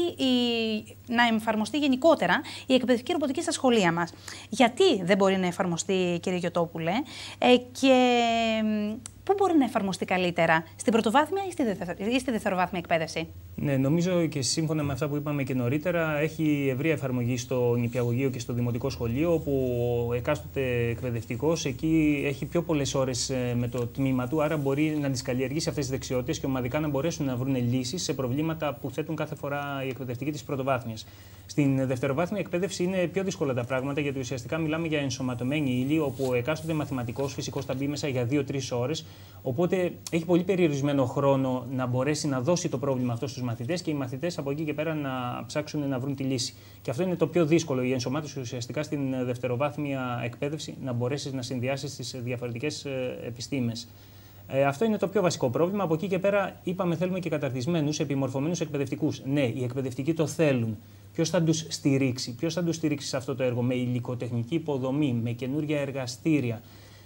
[SPEAKER 1] να εφαρμοστεί γενικότερα η εκπαιδευτική ρομποτική στα σχολεία μας. Γιατί δεν μπορεί να εφαρμοστεί, κύριε Γιωτόπουλε, και πού μπορεί να εφαρμοστεί καλύτερα, στην πρωτοβάθμια ή στη δευτεροβάθμια εκπαίδευση?
[SPEAKER 2] Ναι, νομίζω και σύμφωνα με αυτά που είπαμε και νωρίτερα, έχει ευρεία εφαρμογή στο νηπιαγωγείο και στο δημοτικό σχολείο, όπου ο εκάστοτε εκπαιδευτικός εκεί έχει πιο πολλές ώρες με το τμήμα του, άρα μπορεί να τις καλλιεργήσει αυτές τις δεξιότητες και ομαδικά να μπορέσουν να βρουν λύσεις σε προβλήματα που θέτουν κάθε φορά οι εκπαιδευτικοί της πρωτοβάθμιας. Στην δευτεροβάθμια εκπαίδευση είναι πιο δύσκολα τα πράγματα, γιατί ουσιαστικά μιλάμε για ενσωματωμένη ύλη, όπου ο εκάστοτε μαθηματικός, φυσικός θα μπει μέσα για 2-3 ώρες. Οπότε έχει πολύ περιορισμένο χρόνο να μπορέσει να δώσει το πρόβλημα αυτό στους μαθητές και οι μαθητές από εκεί και πέρα να ψάξουν να βρουν τη λύση. Και αυτό είναι το πιο δύσκολο, η ενσωμάτωση ουσιαστικά στην δευτεροβάθμια εκπαίδευση, να μπορέσεις να συνδυάσεις τις διαφορετικές επιστήμες. Αυτό είναι το πιο βασικό πρόβλημα. Από εκεί και πέρα, είπαμε, θέλουμε και καταρτισμένους, επιμορφωμένους εκπαιδευτικούς. Ναι, οι εκπαιδευτικοί το θέλουν. Ποιος θα τους στηρίξει? Ποιος θα τους στηρίξει σε αυτό το έργο? Με υλικοτεχνική υποδομή, με καινούργια εργαστήρια,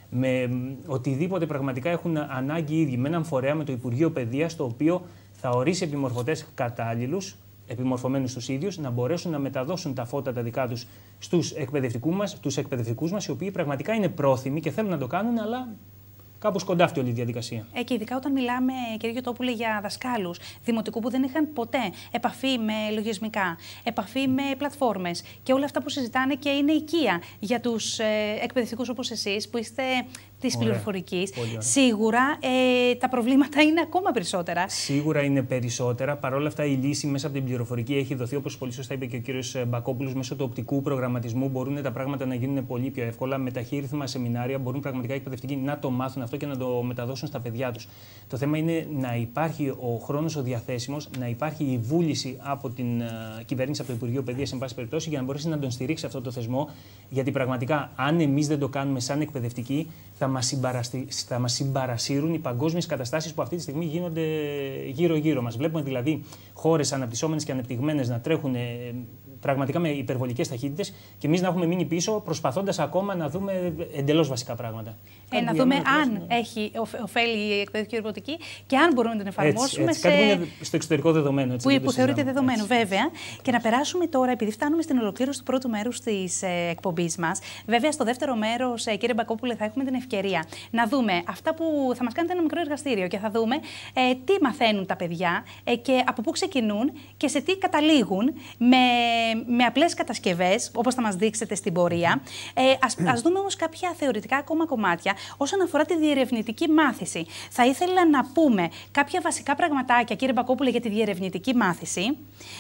[SPEAKER 2] με οτιδήποτε πραγματικά έχουν ανάγκη οι ίδιοι, με έναν φορέα, με το Υπουργείο Παιδείας, το οποίο θα ορίσει επιμορφωτές κατάλληλους, επιμορφωμένους τους ίδιους, να μπορέσουν να μεταδώσουν τα φώτα τα δικά τους στους εκπαιδευτικούς μας, οι οποίοι πραγματικά είναι πρόθυμοι και θέλουν να το κάνουν, αλλά κάπως κοντάφτει όλη η διαδικασία.
[SPEAKER 1] Και ειδικά όταν μιλάμε, κύριε Γιωτόπουλε, για δασκάλους δημοτικού που δεν είχαν ποτέ επαφή με λογισμικά, επαφή με πλατφόρμες και όλα αυτά που συζητάνε και είναι οικία για τους εκπαιδευτικούς όπως εσείς που είστε της πληροφορικής. Σίγουρα τα προβλήματα είναι ακόμα περισσότερα.
[SPEAKER 2] Σίγουρα είναι περισσότερα. Παρ' όλα αυτά, η λύση μέσα από την πληροφορική έχει δοθεί, όπως πολύ σωστά είπε και ο κύριος Μπακόπουλος, μέσω του οπτικού προγραμματισμού μπορούν τα πράγματα να γίνουν πολύ πιο εύκολα. Με ταχύρυθμα σεμινάρια μπορούν πραγματικά οι εκπαιδευτικοί να το μάθουν αυτό και να το μεταδώσουν στα παιδιά τους. Το θέμα είναι να υπάρχει ο χρόνος ο διαθέσιμος, να υπάρχει η βούληση από την κυβέρνηση, από το Υπουργείο Παιδείας, εν πάση περιπτώσει, για να μπορέσει να τον στηρίξει αυτό το θεσμό. Γιατί πραγματικά, αν εμείς δεν το κάνουμε σαν εκπαιδευτικοί, θα μας συμπαρασύρουν οι παγκόσμιες καταστάσεις που αυτή τη στιγμή γίνονται γύρω-γύρω μας. Βλέπουμε δηλαδή χώρες αναπτυσσόμενες και ανεπτυγμένες να τρέχουν πραγματικά με υπερβολικές ταχύτητες και εμείς να έχουμε μείνει πίσω προσπαθώντας ακόμα να δούμε εντελώς βασικά πράγματα.
[SPEAKER 1] Να δούμε αν έχει ωφέλη η εκπαιδευτική ρομποτική και αν μπορούμε να την εφαρμόσουμε
[SPEAKER 2] κάτι που είναι στο εξωτερικό δεδομένο. Έτσι,
[SPEAKER 1] που θεωρείται δεδομένο, βέβαια. Και να περάσουμε τώρα, επειδή φτάνουμε στην ολοκλήρωση του πρώτου μέρους της εκπομπής μας. Βέβαια, στο δεύτερο μέρος, κύριε Μπακόπουλε, θα έχουμε την ευκαιρία να δούμε αυτά που θα μας κάνετε ένα μικρό εργαστήριο και θα δούμε τι μαθαίνουν τα παιδιά και από πού ξεκινούν και σε τι καταλήγουν με απλές κατασκευές, όπως θα μας δείξετε στην πορεία. Ας δούμε όμως κάποια θεωρητικά ακόμα κομμάτια όσον αφορά τη διερευνητική μάθηση. Θα ήθελα να πούμε κάποια βασικά πραγματάκια, κύριε Μπακόπουλε, για τη διερευνητική μάθηση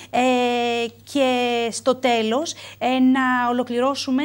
[SPEAKER 1] και στο τέλος να ολοκληρώσουμε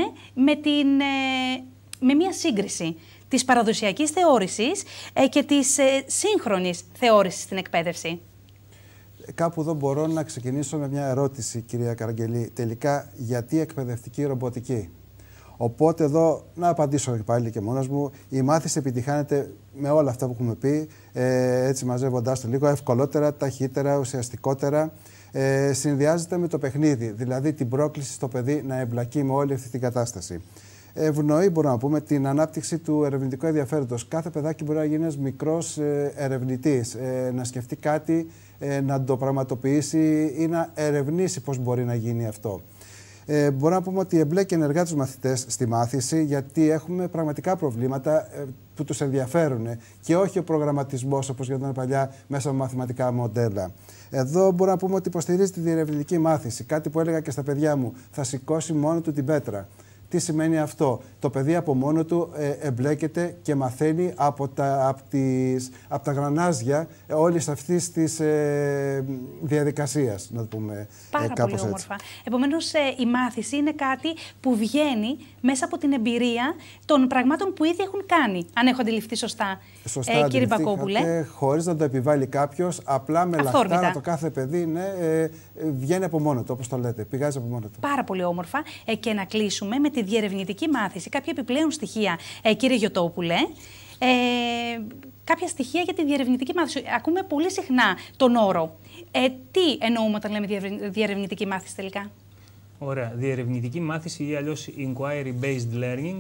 [SPEAKER 1] με μια σύγκριση της παραδοσιακής θεώρησης και της σύγχρονης θεώρησης στην εκπαίδευση.
[SPEAKER 3] Κάπου εδώ μπορώ να ξεκινήσω με μια ερώτηση, κυρία Καραγγελή. Τελικά, γιατί εκπαιδευτική ρομποτική? Οπότε εδώ να απαντήσω πάλι και μόνος μου. Η μάθηση επιτυχάνεται με όλα αυτά που έχουμε πει, έτσι μαζεύοντάς το λίγο, ευκολότερα, ταχύτερα, ουσιαστικότερα. Συνδυάζεται με το παιχνίδι, δηλαδή την πρόκληση στο παιδί να εμπλακεί με όλη αυτή την κατάσταση. Ευνοεί, μπορούμε να πούμε, την ανάπτυξη του ερευνητικού ενδιαφέροντος. Κάθε παιδάκι μπορεί να γίνει ένας μικρός ερευνητής, να σκεφτεί κάτι, να το πραγματοποιήσει ή να ερευνήσει πώς μπορεί να γίνει αυτό. Μπορούμε να πούμε ότι εμπλέκει ενεργά τους μαθητές στη μάθηση, γιατί έχουμε πραγματικά προβλήματα που τους ενδιαφέρουν και όχι ο προγραμματισμός όπως γινόταν παλιά μέσα από μαθηματικά μοντέλα. Εδώ μπορούμε να πούμε ότι υποστηρίζει τη διερευνητική μάθηση. Κάτι που έλεγα και στα παιδιά μου, θα σηκώσει μόνο του την πέτρα. Τι σημαίνει αυτό? Το παιδί από μόνο του εμπλέκεται και μαθαίνει από τα γρανάζια όλης αυτής της διαδικασίας, να το πούμε
[SPEAKER 1] κάπως πολύ όμορφα. Επομένως, η μάθηση είναι κάτι που βγαίνει μέσα από την εμπειρία των πραγμάτων που ήδη έχουν κάνει, αν έχω αντιληφθεί σωστά, κύριε Μπακόπουλε.
[SPEAKER 3] Χωρίς να το επιβάλλει κάποιος, απλά με λαχτάρα το κάθε παιδί βγαίνει από μόνο του, όπως το λέτε, πηγάζει από μόνο του.
[SPEAKER 1] Πάρα πολύ όμορφα. Και να κλείσουμε με τη διερευνητική μάθηση. Κάποια επιπλέον στοιχεία, κύριε Γιωτόπουλε. Κάποια στοιχεία για τη διερευνητική μάθηση. Ακούμε πολύ συχνά τον όρο. Τι εννοούμε όταν λέμε διερευνητική μάθηση τελικά?
[SPEAKER 2] Ωραία. Διερευνητική μάθηση ή αλλιώς inquiry-based learning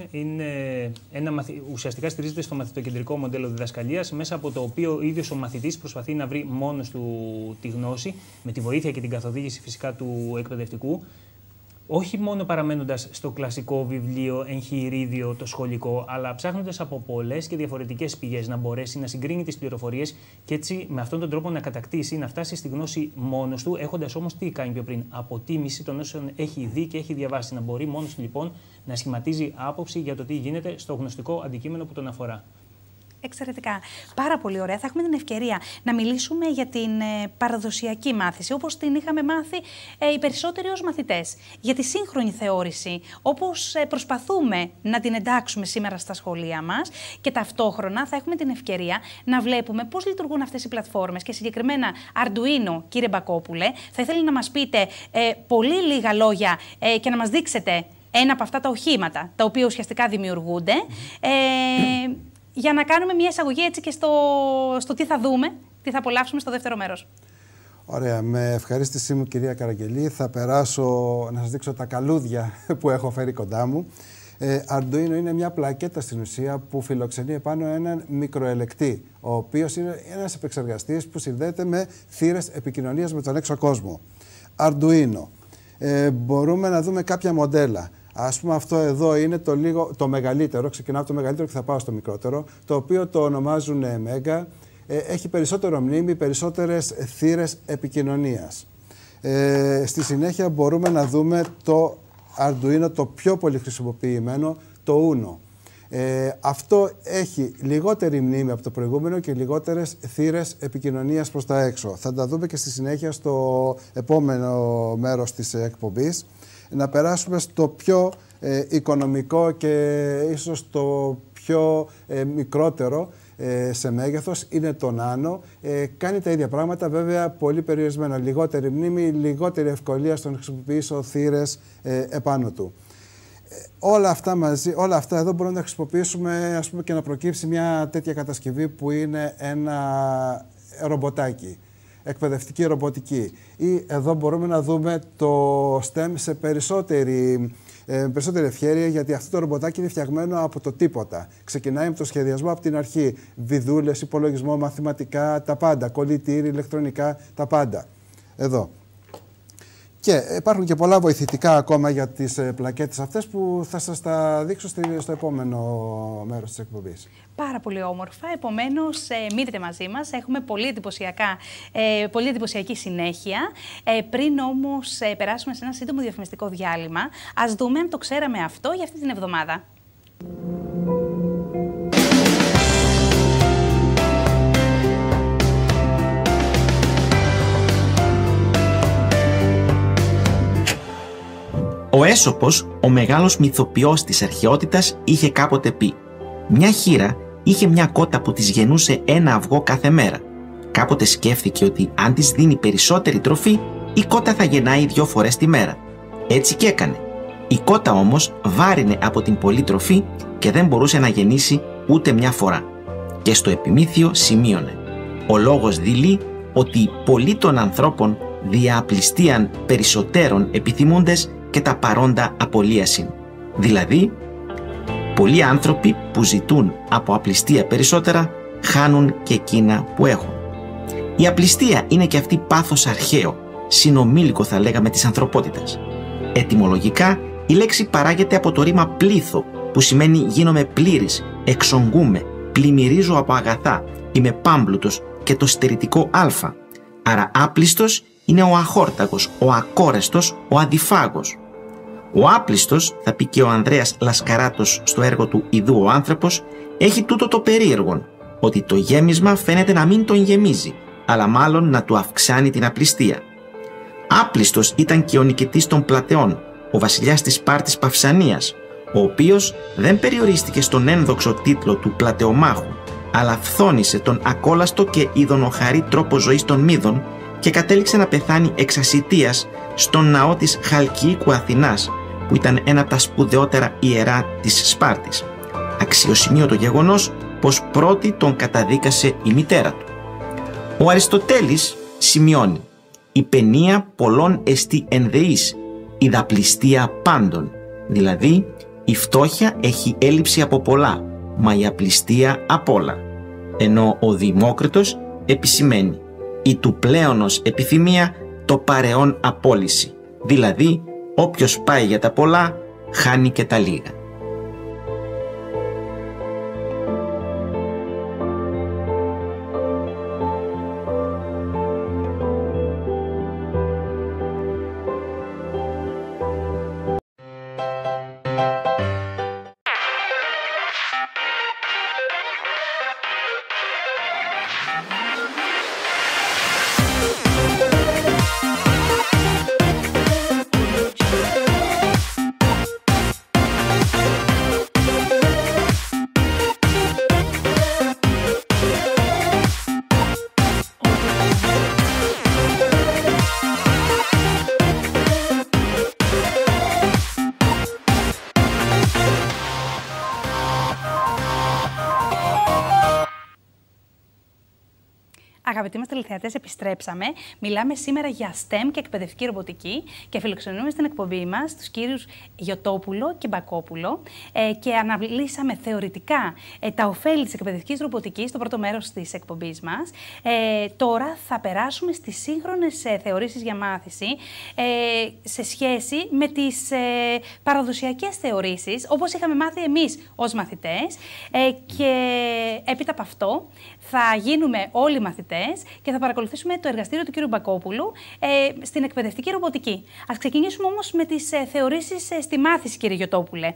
[SPEAKER 2] ουσιαστικά στηρίζεται στο μαθητοκεντρικό μοντέλο διδασκαλίας, μέσα από το οποίο ο ίδιος ο μαθητής προσπαθεί να βρει μόνος του τη γνώση, με τη βοήθεια και την καθοδήγηση φυσικά του εκπαιδευτικού. Όχι μόνο παραμένοντας στο κλασικό βιβλίο, εγχειρίδιο, το σχολικό, αλλά ψάχνοντας από πολλές και διαφορετικές πηγές να μπορέσει να συγκρίνει τις πληροφορίες και έτσι με αυτόν τον τρόπο να κατακτήσει, να φτάσει στη γνώση μόνος του, έχοντας όμως τι κάνει πιο πριν, αποτίμηση των όσων έχει δει και έχει διαβάσει. Να μπορεί μόνος του λοιπόν να σχηματίζει άποψη για το τι γίνεται στο γνωστικό αντικείμενο που τον αφορά.
[SPEAKER 1] Εξαιρετικά. Πάρα πολύ ωραία. Θα έχουμε την ευκαιρία να μιλήσουμε για την παραδοσιακή μάθηση, όπως την είχαμε μάθει οι περισσότεροι ως μαθητές. Για τη σύγχρονη θεώρηση, όπως προσπαθούμε να την εντάξουμε σήμερα στα σχολεία μας και ταυτόχρονα θα έχουμε την ευκαιρία να βλέπουμε πώς λειτουργούν αυτές οι πλατφόρμες και συγκεκριμένα Arduino, κύριε Μπακόπουλε. Θα ήθελα να μας πείτε πολύ λίγα λόγια και να μας δείξετε ένα από αυτά τα οχήματα, τα οποία ουσιαστικά δημιουργούνται. Για να κάνουμε μια εισαγωγή έτσι και στο τι θα δούμε, τι θα απολαύσουμε στο δεύτερο μέρος.
[SPEAKER 3] Ωραία. Με ευχαρίστησή μου, κυρία Καραγγελή, θα περάσω να σας δείξω τα καλούδια που έχω φέρει κοντά μου. Arduino είναι μια πλακέτα στην ουσία που φιλοξενεί επάνω έναν μικροελεκτή, ο οποίος είναι ένας επεξεργαστής που συνδέεται με θύρες επικοινωνίας με τον έξω κόσμο. Arduino. Μπορούμε να δούμε κάποια μοντέλα. Ας πούμε, αυτό εδώ είναι το μεγαλύτερο, ξεκινάω από το μεγαλύτερο και θα πάω στο μικρότερο, το οποίο το ονομάζουν Mega. Έχει περισσότερο μνήμη, περισσότερες θύρες επικοινωνίας. Στη συνέχεια μπορούμε να δούμε το Arduino, το πιο πολύ χρησιμοποιημένο, το Uno. Αυτό έχει λιγότερη μνήμη από το προηγούμενο και λιγότερες θύρες επικοινωνίας προς τα έξω. Θα τα δούμε και στη συνέχεια στο επόμενο μέρος της εκπομπής. Να περάσουμε στο πιο οικονομικό και ίσως το πιο μικρότερο σε μέγεθος, είναι το Nano. Κάνει τα ίδια πράγματα, βέβαια πολύ περιορισμένα. Λιγότερη μνήμη, λιγότερη ευκολία στο να χρησιμοποιήσω θύρες επάνω του. Όλα αυτά μαζί, όλα αυτά εδώ μπορούμε να χρησιμοποιήσουμε, ας πούμε, και να προκύψει μια τέτοια κατασκευή που είναι ένα ρομποτάκι, εκπαιδευτική ρομποτική. Ή εδώ μπορούμε να δούμε το STEM σε περισσότερη ευχέρεια, γιατί αυτό το ρομποτάκι είναι φτιαγμένο από το τίποτα. Ξεκινάει με το σχεδιασμό από την αρχή. Βιδούλες, υπολογισμό, μαθηματικά, τα πάντα. Κολλητήρι, ηλεκτρονικά, τα πάντα. Εδώ. Και υπάρχουν και πολλά βοηθητικά ακόμα για τις πλακέτες αυτές που θα σας τα δείξω στο επόμενο μέρος της εκπομπής.
[SPEAKER 1] Πάρα πολύ όμορφα. Επομένως, μείνετε μαζί μας. Έχουμε πολύ εντυπωσιακή συνέχεια. Πριν όμως περάσουμε σε ένα σύντομο διαφημιστικό διάλειμμα, ας δούμε αν το ξέραμε αυτό για αυτή την εβδομάδα.
[SPEAKER 4] Ο Έσωπος, ο μεγάλος μυθοποιός της αρχαιότητας, είχε κάποτε πει: μια χήρα είχε μια κότα που της γεννούσε ένα αυγό κάθε μέρα. Κάποτε σκέφτηκε ότι αν της δίνει περισσότερη τροφή, η κότα θα γεννάει 2 φορές τη μέρα. Έτσι και έκανε. Η κότα όμως βάρινε από την πολλή τροφή και δεν μπορούσε να γεννήσει ούτε μια φορά. Και στο επιμήθειο σημείωνε: ο λόγος δειλεί ότι πολλοί των ανθρώπων δια απληστίαν περισσότερων επιθυμούντες και τα παρόντα απολύασιν. Δηλαδή, πολλοί άνθρωποι που ζητούν από απληστία περισσότερα, χάνουν και εκείνα που έχουν. Η απληστία είναι και αυτή πάθος αρχαίο, συνομήλικο θα λέγαμε της ανθρωπότητας. Ετυμολογικά, η λέξη παράγεται από το ρήμα πλήθο, που σημαίνει γίνομαι πλήρης, εξογκούμε, πλημμυρίζω από αγαθά, είμαι πάμπλουτος, και το στερητικό α. Άρα άπλιστος είναι ο αχόρταγος, ο ακόρεστος, ο αντιφάγος. Ο άπλιστος, θα πει και ο Ανδρέας Λασκαράτος στο έργο του «Ιδού ο άνθρωπος», έχει τούτο το περίεργον, ότι το γέμισμα φαίνεται να μην τον γεμίζει, αλλά μάλλον να του αυξάνει την απληστία. Άπλιστος ήταν και ο νικητής των Πλατεών, ο βασιλιάς της Σπάρτης Παυσανίας, ο οποίος δεν περιορίστηκε στον ένδοξο τίτλο του πλατεομάχου, αλλά φθόνησε τον ακόλαστο και ειδονοχαρή τρόπο ζωής των Μήδων και κατέληξε να πεθάνει εξ ασιτίας στον ναό της Χαλκιοίκου Αθηνάς, που ήταν ένα από τα σπουδαιότερα ιερά της Σπάρτης. Αξιοσημείωτο το γεγονός πως πρώτη τον καταδίκασε η μητέρα του. Ο Αριστοτέλης σημειώνει: «Η παινία πολλών εστί ενδεής, η δαπληστία πάντων». Δηλαδή, η φτώχεια έχει έλλειψη από πολλά, μα η απληστία απ' όλα. Ενώ ο Δημόκριτος επισημαίνει: «Η του πλέονος επιθυμία, το παρεόν απόλυση». Δηλαδή, όποιος πάει για τα πολλά, χάνει και τα λίγα.
[SPEAKER 1] Αγαπητοί μας τηλεθεατές, επιστρέψαμε. Μιλάμε σήμερα για STEM και εκπαιδευτική ρομποτική και φιλοξενούμε στην εκπομπή μας τους κύριους Γιωτόπουλο και Μπακόπουλο και αναλύσαμε θεωρητικά τα ωφέλη της εκπαιδευτικής ρομποτικής στο πρώτο μέρος της εκπομπής μας. Τώρα θα περάσουμε στις σύγχρονες θεωρήσεις για μάθηση σε σχέση με τις παραδοσιακές θεωρήσεις, όπως είχαμε μάθει εμείς ως μαθητές και έπειτα από αυτό θα γίνουμε όλοι μαθητές και θα παρακολουθήσουμε το εργαστήριο του κ. Μπακόπουλου στην εκπαιδευτική ρομποτική. Ας ξεκινήσουμε όμως με τις θεωρήσεις στη μάθηση, κύριε Γιωτόπουλε.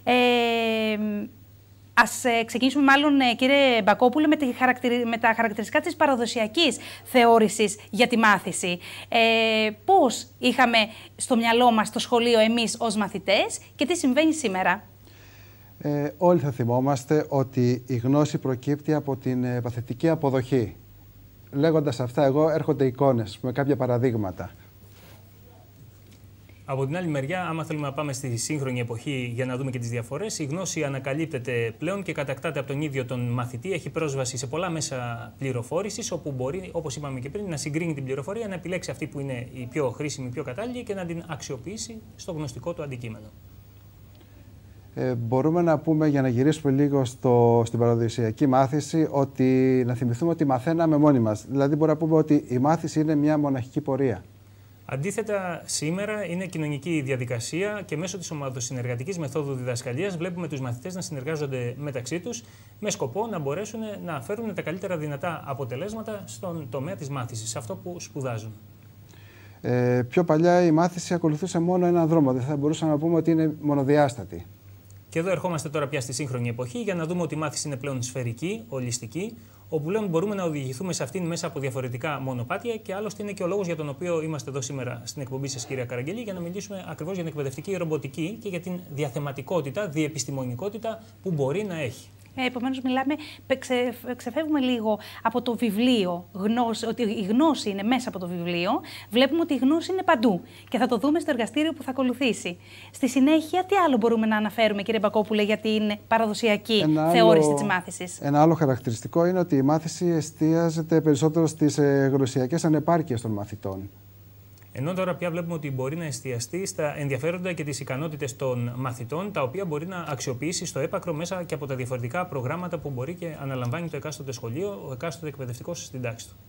[SPEAKER 1] Ας ξεκινήσουμε μάλλον, κύριε Μπακόπουλε, με τα χαρακτηριστικά της παραδοσιακής θεώρησης για τη μάθηση. Πώς είχαμε στο μυαλό μας το σχολείο εμείς ως μαθητές και τι συμβαίνει σήμερα?
[SPEAKER 3] Όλοι θα θυμόμαστε ότι η γνώση προκύπτει από την παθητική αποδοχή. Λέγοντας αυτά, έρχονται εικόνες με κάποια παραδείγματα.
[SPEAKER 2] Από την άλλη μεριά, άμα θέλουμε να πάμε στη σύγχρονη εποχή για να δούμε και τις διαφορές, η γνώση ανακαλύπτεται πλέον και κατακτάται από τον ίδιο τον μαθητή. Έχει πρόσβαση σε πολλά μέσα πληροφόρησης, όπου μπορεί, όπως είπαμε και πριν, να συγκρίνει την πληροφορία, να επιλέξει αυτή που είναι η πιο χρήσιμη, η πιο κατάλληλη και να την αξιοποιήσει στο γνωστικό του αντικείμενο.
[SPEAKER 3] Μπορούμε να πούμε, για να γυρίσουμε λίγο στην παραδοσιακή μάθηση, ότι να θυμηθούμε ότι μαθαίναμε μόνοι μας. Δηλαδή, μπορούμε να πούμε ότι η μάθηση είναι μια μοναχική πορεία.
[SPEAKER 2] Αντίθετα, σήμερα είναι κοινωνική διαδικασία και μέσω της ομαδοσυνεργατικής μεθόδου διδασκαλίας βλέπουμε τους μαθητές να συνεργάζονται μεταξύ τους με σκοπό να μπορέσουν να φέρουν τα καλύτερα δυνατά αποτελέσματα στον τομέα της μάθησης, αυτό που σπουδάζουν.
[SPEAKER 3] Πιο παλιά η μάθηση ακολουθούσε μόνο έναν δρόμο, δεν θα μπορούσαμε να πούμε ότι είναι μονοδιάστατη.
[SPEAKER 2] Και εδώ ερχόμαστε τώρα πια στη σύγχρονη εποχή για να δούμε ότι η μάθηση είναι πλέον σφαιρική, ολιστική, όπου πλέον μπορούμε να οδηγηθούμε σε αυτήν μέσα από διαφορετικά μονοπάτια και άλλωστε είναι και ο λόγος για τον οποίο είμαστε εδώ σήμερα στην εκπομπή σας, κυρία Καραγγελή, για να μιλήσουμε ακριβώς για την εκπαιδευτική ρομποτική και για την διαθεματικότητα, διεπιστημονικότητα που μπορεί να έχει.
[SPEAKER 1] Επομένως, ξεφεύγουμε λίγο από το βιβλίο, ότι η γνώση είναι μέσα από το βιβλίο. Βλέπουμε ότι η γνώση είναι παντού και θα το δούμε στο εργαστήριο που θα ακολουθήσει. Στη συνέχεια, τι άλλο μπορούμε να αναφέρουμε, κύριε Μπακόπουλε, για την παραδοσιακή θεώρηση της μάθησης?
[SPEAKER 3] Ένα άλλο χαρακτηριστικό είναι ότι η μάθηση εστίαζεται περισσότερο στις γλωσσιακές ανεπάρκειες των μαθητών.
[SPEAKER 2] Ενώ τώρα πια βλέπουμε ότι μπορεί να εστιαστεί στα ενδιαφέροντα και τις ικανότητες των μαθητών, τα οποία μπορεί να αξιοποιήσει στο έπακρο μέσα και από τα διαφορετικά προγράμματα που μπορεί και αναλαμβάνει το εκάστοτε σχολείο, ο εκάστοτε εκπαιδευτικός στην τάξη του.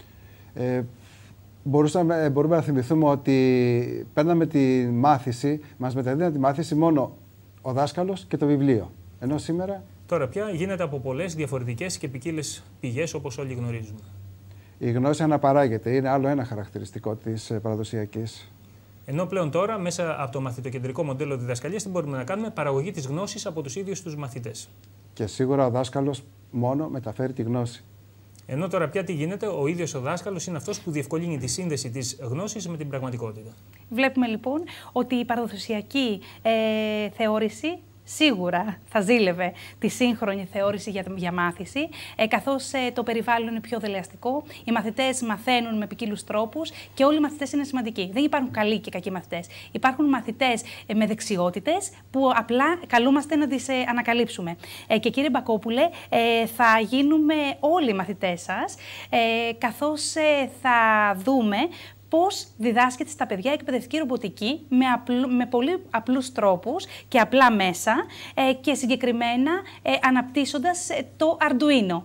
[SPEAKER 3] Μπορούμε να θυμηθούμε ότι παίρναμε τη μάθηση, μας μεταδίδαν τη μάθηση μόνο ο δάσκαλος και το βιβλίο. Ενώ σήμερα...
[SPEAKER 2] Τώρα πια γίνεται από πολλές διαφορετικές και ποικίλες πηγές, όπως όλοι γνωρίζουμε.
[SPEAKER 3] Η γνώση αναπαράγεται, είναι άλλο ένα χαρακτηριστικό της παραδοσιακής.
[SPEAKER 2] Ενώ πλέον τώρα, μέσα από το μαθητοκεντρικό μοντέλο διδασκαλίας, τι μπορούμε να κάνουμε? Παραγωγή της γνώσης από τους ίδιους τους μαθητές.
[SPEAKER 3] Και σίγουρα ο δάσκαλος μόνο μεταφέρει τη γνώση.
[SPEAKER 2] Ενώ τώρα πια τι γίνεται? Ο ίδιος ο δάσκαλος είναι αυτός που διευκολύνει τη σύνδεση της γνώσης με την πραγματικότητα.
[SPEAKER 1] Βλέπουμε λοιπόν ότι η παραδοσιακή θεώρηση σίγουρα θα ζήλευε τη σύγχρονη θεώρηση για μάθηση, καθώς το περιβάλλον είναι πιο δελεαστικό, οι μαθητές μαθαίνουν με ποικίλους τρόπους και όλοι οι μαθητές είναι σημαντικοί. Δεν υπάρχουν καλοί και κακοί μαθητές. Υπάρχουν μαθητές με δεξιότητες που απλά καλούμαστε να τις ανακαλύψουμε. Και κύριε Μπακόπουλε, θα γίνουμε όλοι οι μαθητές σας, καθώς θα δούμε πώς διδάσκεται στα παιδιά εκπαιδευτική ρομποτική με πολύ απλούς τρόπους και απλά μέσα και συγκεκριμένα αναπτύσσοντας το Arduino.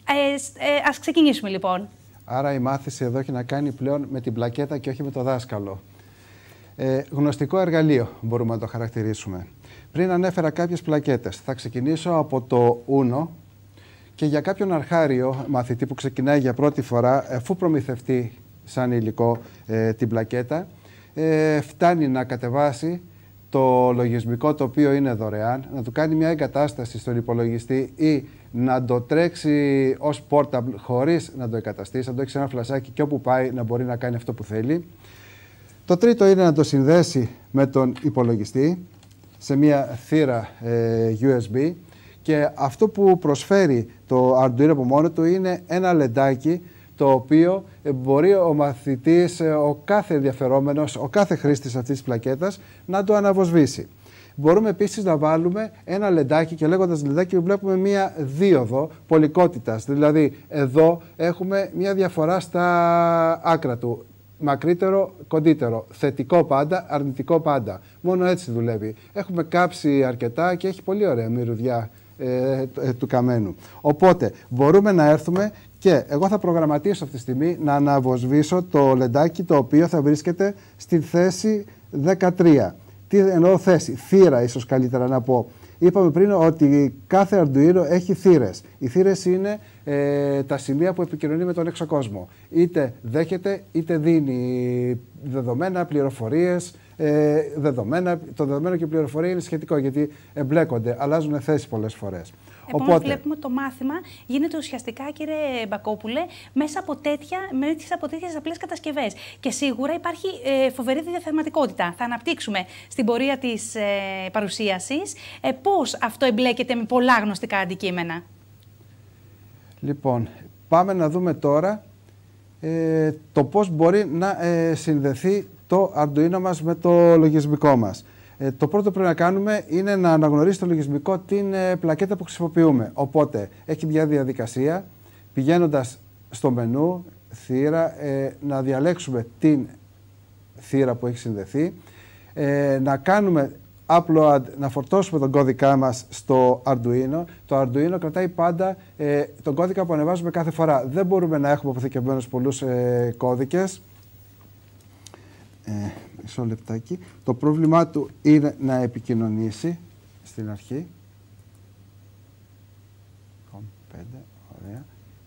[SPEAKER 1] Ας ξεκινήσουμε λοιπόν.
[SPEAKER 3] Άρα η μάθηση εδώ έχει να κάνει πλέον με την πλακέτα και όχι με το δάσκαλο. Γνωστικό εργαλείο μπορούμε να το χαρακτηρίσουμε. Πριν ανέφερα κάποιες πλακέτες. Θα ξεκινήσω από το Uno και για κάποιον αρχάριο μαθητή που ξεκινάει για πρώτη φορά, αφού προμηθευτεί σαν υλικό την πλακέτα, φτάνει να κατεβάσει το λογισμικό, το οποίο είναι δωρεάν, να του κάνει μια εγκατάσταση στον υπολογιστή ή να το τρέξει ως portable χωρίς να το εγκαταστήσει, να το έχει σε ένα φλασάκι και όπου πάει να μπορεί να κάνει αυτό που θέλει. Το τρίτο είναι να το συνδέσει με τον υπολογιστή σε μια θύρα USB και αυτό που προσφέρει το Arduino από μόνο του είναι ένα λεντάκι το οποίο μπορεί ο μαθητής, ο κάθε ενδιαφερόμενος, ο κάθε χρήστης αυτής της πλακέτας να το αναβοσβήσει. Μπορούμε επίσης να βάλουμε ένα λεντάκι και λέγοντας λεντάκι βλέπουμε μία δίωδο πολικότητας. Δηλαδή εδώ έχουμε μία διαφορά στα άκρα του. Μακρύτερο, κοντύτερο. Θετικό πάντα, αρνητικό πάντα. Μόνο έτσι δουλεύει. Έχουμε κάψει αρκετά και έχει πολύ ωραία μυρωδιά του καμένου. Οπότε μπορούμε να έρθουμε και εγώ θα προγραμματίσω αυτή τη στιγμή να αναβοσβήσω το λεντάκι το οποίο θα βρίσκεται στη θέση 13. Τι εννοώ θέση, θύρα ίσως καλύτερα να πω. Είπαμε πριν ότι κάθε Arduino έχει θύρες. Οι θύρες είναι τα σημεία που επικοινωνεί με τον έξω κόσμο. Είτε δέχεται είτε δίνει δεδομένα, πληροφορίες, το δεδομένο και η πληροφορία είναι σχετικό γιατί εμπλέκονται, αλλάζουν θέση πολλές φορές.
[SPEAKER 1] Επομένως, βλέπουμε το μάθημα γίνεται ουσιαστικά, κύριε Μπακόπουλε, μέσα από τέτοιες απλές κατασκευές. Και σίγουρα υπάρχει φοβερή διαθεματικότητα. Θα αναπτύξουμε στην πορεία της παρουσίασης πώς αυτό εμπλέκεται με πολλά γνωστικά αντικείμενα.
[SPEAKER 3] Λοιπόν, πάμε να δούμε τώρα το πώς μπορεί να συνδεθεί το Arduino μας με το λογισμικό μας. Το πρώτο που πρέπει να κάνουμε είναι να αναγνωρίσει το λογισμικό την πλακέτα που χρησιμοποιούμε. Οπότε, έχει μια διαδικασία, πηγαίνοντας στο μενού, θύρα, να διαλέξουμε την θύρα που έχει συνδεθεί, να κάνουμε upload, να φορτώσουμε τον κώδικά μας στο Arduino. Το Arduino κρατάει πάντα τον κώδικα που ανεβάζουμε κάθε φορά. Δεν μπορούμε να έχουμε αποθηκευμένους πολλούς κώδικες. Μισό λεπτάκι. Το πρόβλημά του είναι να επικοινωνήσει στην αρχή. 5, ωραία.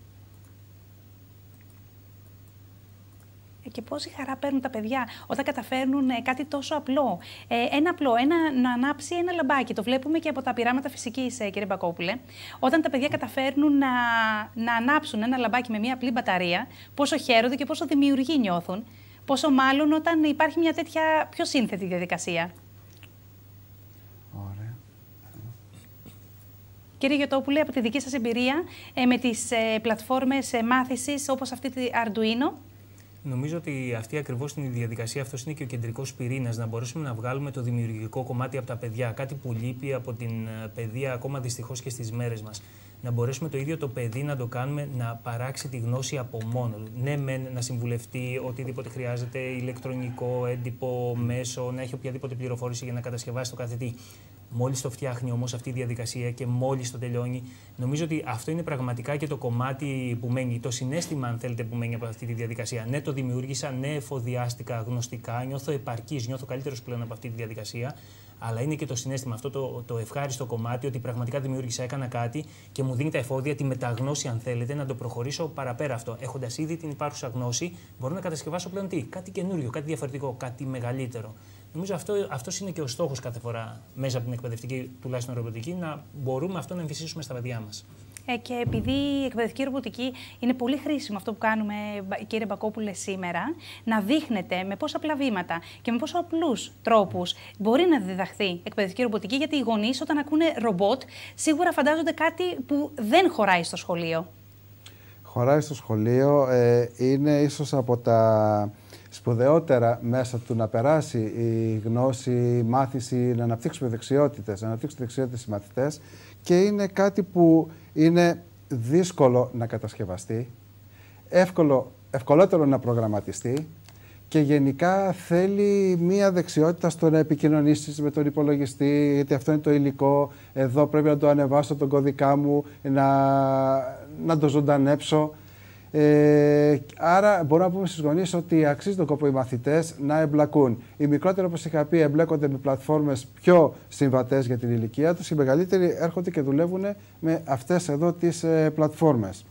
[SPEAKER 1] Και πόση χαρά παίρνουν τα παιδιά όταν καταφέρνουν κάτι τόσο απλό. Να ανάψει ένα λαμπάκι. Το βλέπουμε και από τα πειράματα φυσικής, κύριε Μπακόπουλε. Όταν τα παιδιά καταφέρνουν να ανάψουν ένα λαμπάκι με μια απλή μπαταρία, πόσο χαίρονται και πόσο δημιουργοί νιώθουν. Πόσο μάλλον όταν υπάρχει μια τέτοια πιο σύνθετη διαδικασία.
[SPEAKER 3] Ωραία.
[SPEAKER 1] Κύριε Γιωτόπουλε, από τη δική σας εμπειρία με τις πλατφόρμες μάθησης όπως αυτή τη Arduino.
[SPEAKER 2] Νομίζω ότι αυτή ακριβώς είναι η διαδικασία, αυτός είναι και ο κεντρικός πυρήνας, να μπορέσουμε να βγάλουμε το δημιουργικό κομμάτι από τα παιδιά. Κάτι που λείπει από την παιδεία ακόμα δυστυχώς και στις μέρες μας. Να μπορέσουμε το ίδιο το παιδί να το κάνουμε να παράξει τη γνώση από μόνο του. Ναι, να συμβουλευτεί οτιδήποτε χρειάζεται, ηλεκτρονικό, έντυπο, μέσο, να έχει οποιαδήποτε πληροφόρηση για να κατασκευάσει το κάθε τι. Μόλις το φτιάχνει όμως αυτή η διαδικασία και μόλις το τελειώνει, νομίζω ότι αυτό είναι πραγματικά και το κομμάτι που μένει, το συναίσθημα, αν θέλετε, που μένει από αυτή τη διαδικασία. Ναι, το δημιούργησα, ναι, εφοδιάστηκα γνωστικά, νιώθω επαρκής, νιώθω καλύτερος πλέον από αυτή τη διαδικασία. Αλλά είναι και το συναίσθημα, αυτό το ευχάριστο κομμάτι, ότι πραγματικά δημιούργησα, έκανα κάτι και μου δίνει τα εφόδια, τη μεταγνώση, αν θέλετε, να το προχωρήσω παραπέρα αυτό. Έχοντας ήδη την υπάρχουσα γνώση, μπορώ να κατασκευάσω πλέον κάτι καινούριο, κάτι διαφορετικό, κάτι μεγαλύτερο. Νομίζω αυτός είναι και ο στόχος κάθε φορά μέσα από την εκπαιδευτική, τουλάχιστον ρομποτική, να μπορούμε αυτό να εμφυσίσουμε στα παιδιά μας.
[SPEAKER 1] Και επειδή η εκπαιδευτική ρομποτική είναι πολύ χρήσιμο αυτό που κάνουμε, κύριε Μπακόπουλε, σήμερα, να δείχνετε με πόσα απλά βήματα και με πόσο απλούς τρόπους μπορεί να διδαχθεί εκπαιδευτική ρομποτική, γιατί οι γονείς όταν ακούνε ρομπότ σίγουρα φαντάζονται κάτι που δεν χωράει στο σχολείο.
[SPEAKER 3] Χωράει στο σχολείο, είναι ίσως από τα σπουδαιότερα μέσα του να περάσει η γνώση, η μάθηση, να αναπτύξουμε δεξιότητες, να αναπτύξουν δεξιότητες οι μαθητές, και είναι κάτι που είναι δύσκολο να κατασκευαστεί, ευκολότερο να προγραμματιστεί και γενικά θέλει μία δεξιότητα στο να επικοινωνήσεις με τον υπολογιστή, γιατί αυτό είναι το υλικό, εδώ πρέπει να το ανεβάσω τον κωδικά μου, να το ζωντανέψω. Άρα μπορούμε να πούμε στους γονείς ότι αξίζει τον κόπο οι μαθητές να εμπλακούν. Οι μικρότεροι, όπως είχα πει, εμπλέκονται με πλατφόρμες πιο συμβατές για την ηλικία τους. Οι μεγαλύτεροι έρχονται και δουλεύουν με αυτές εδώ τις πλατφόρμες.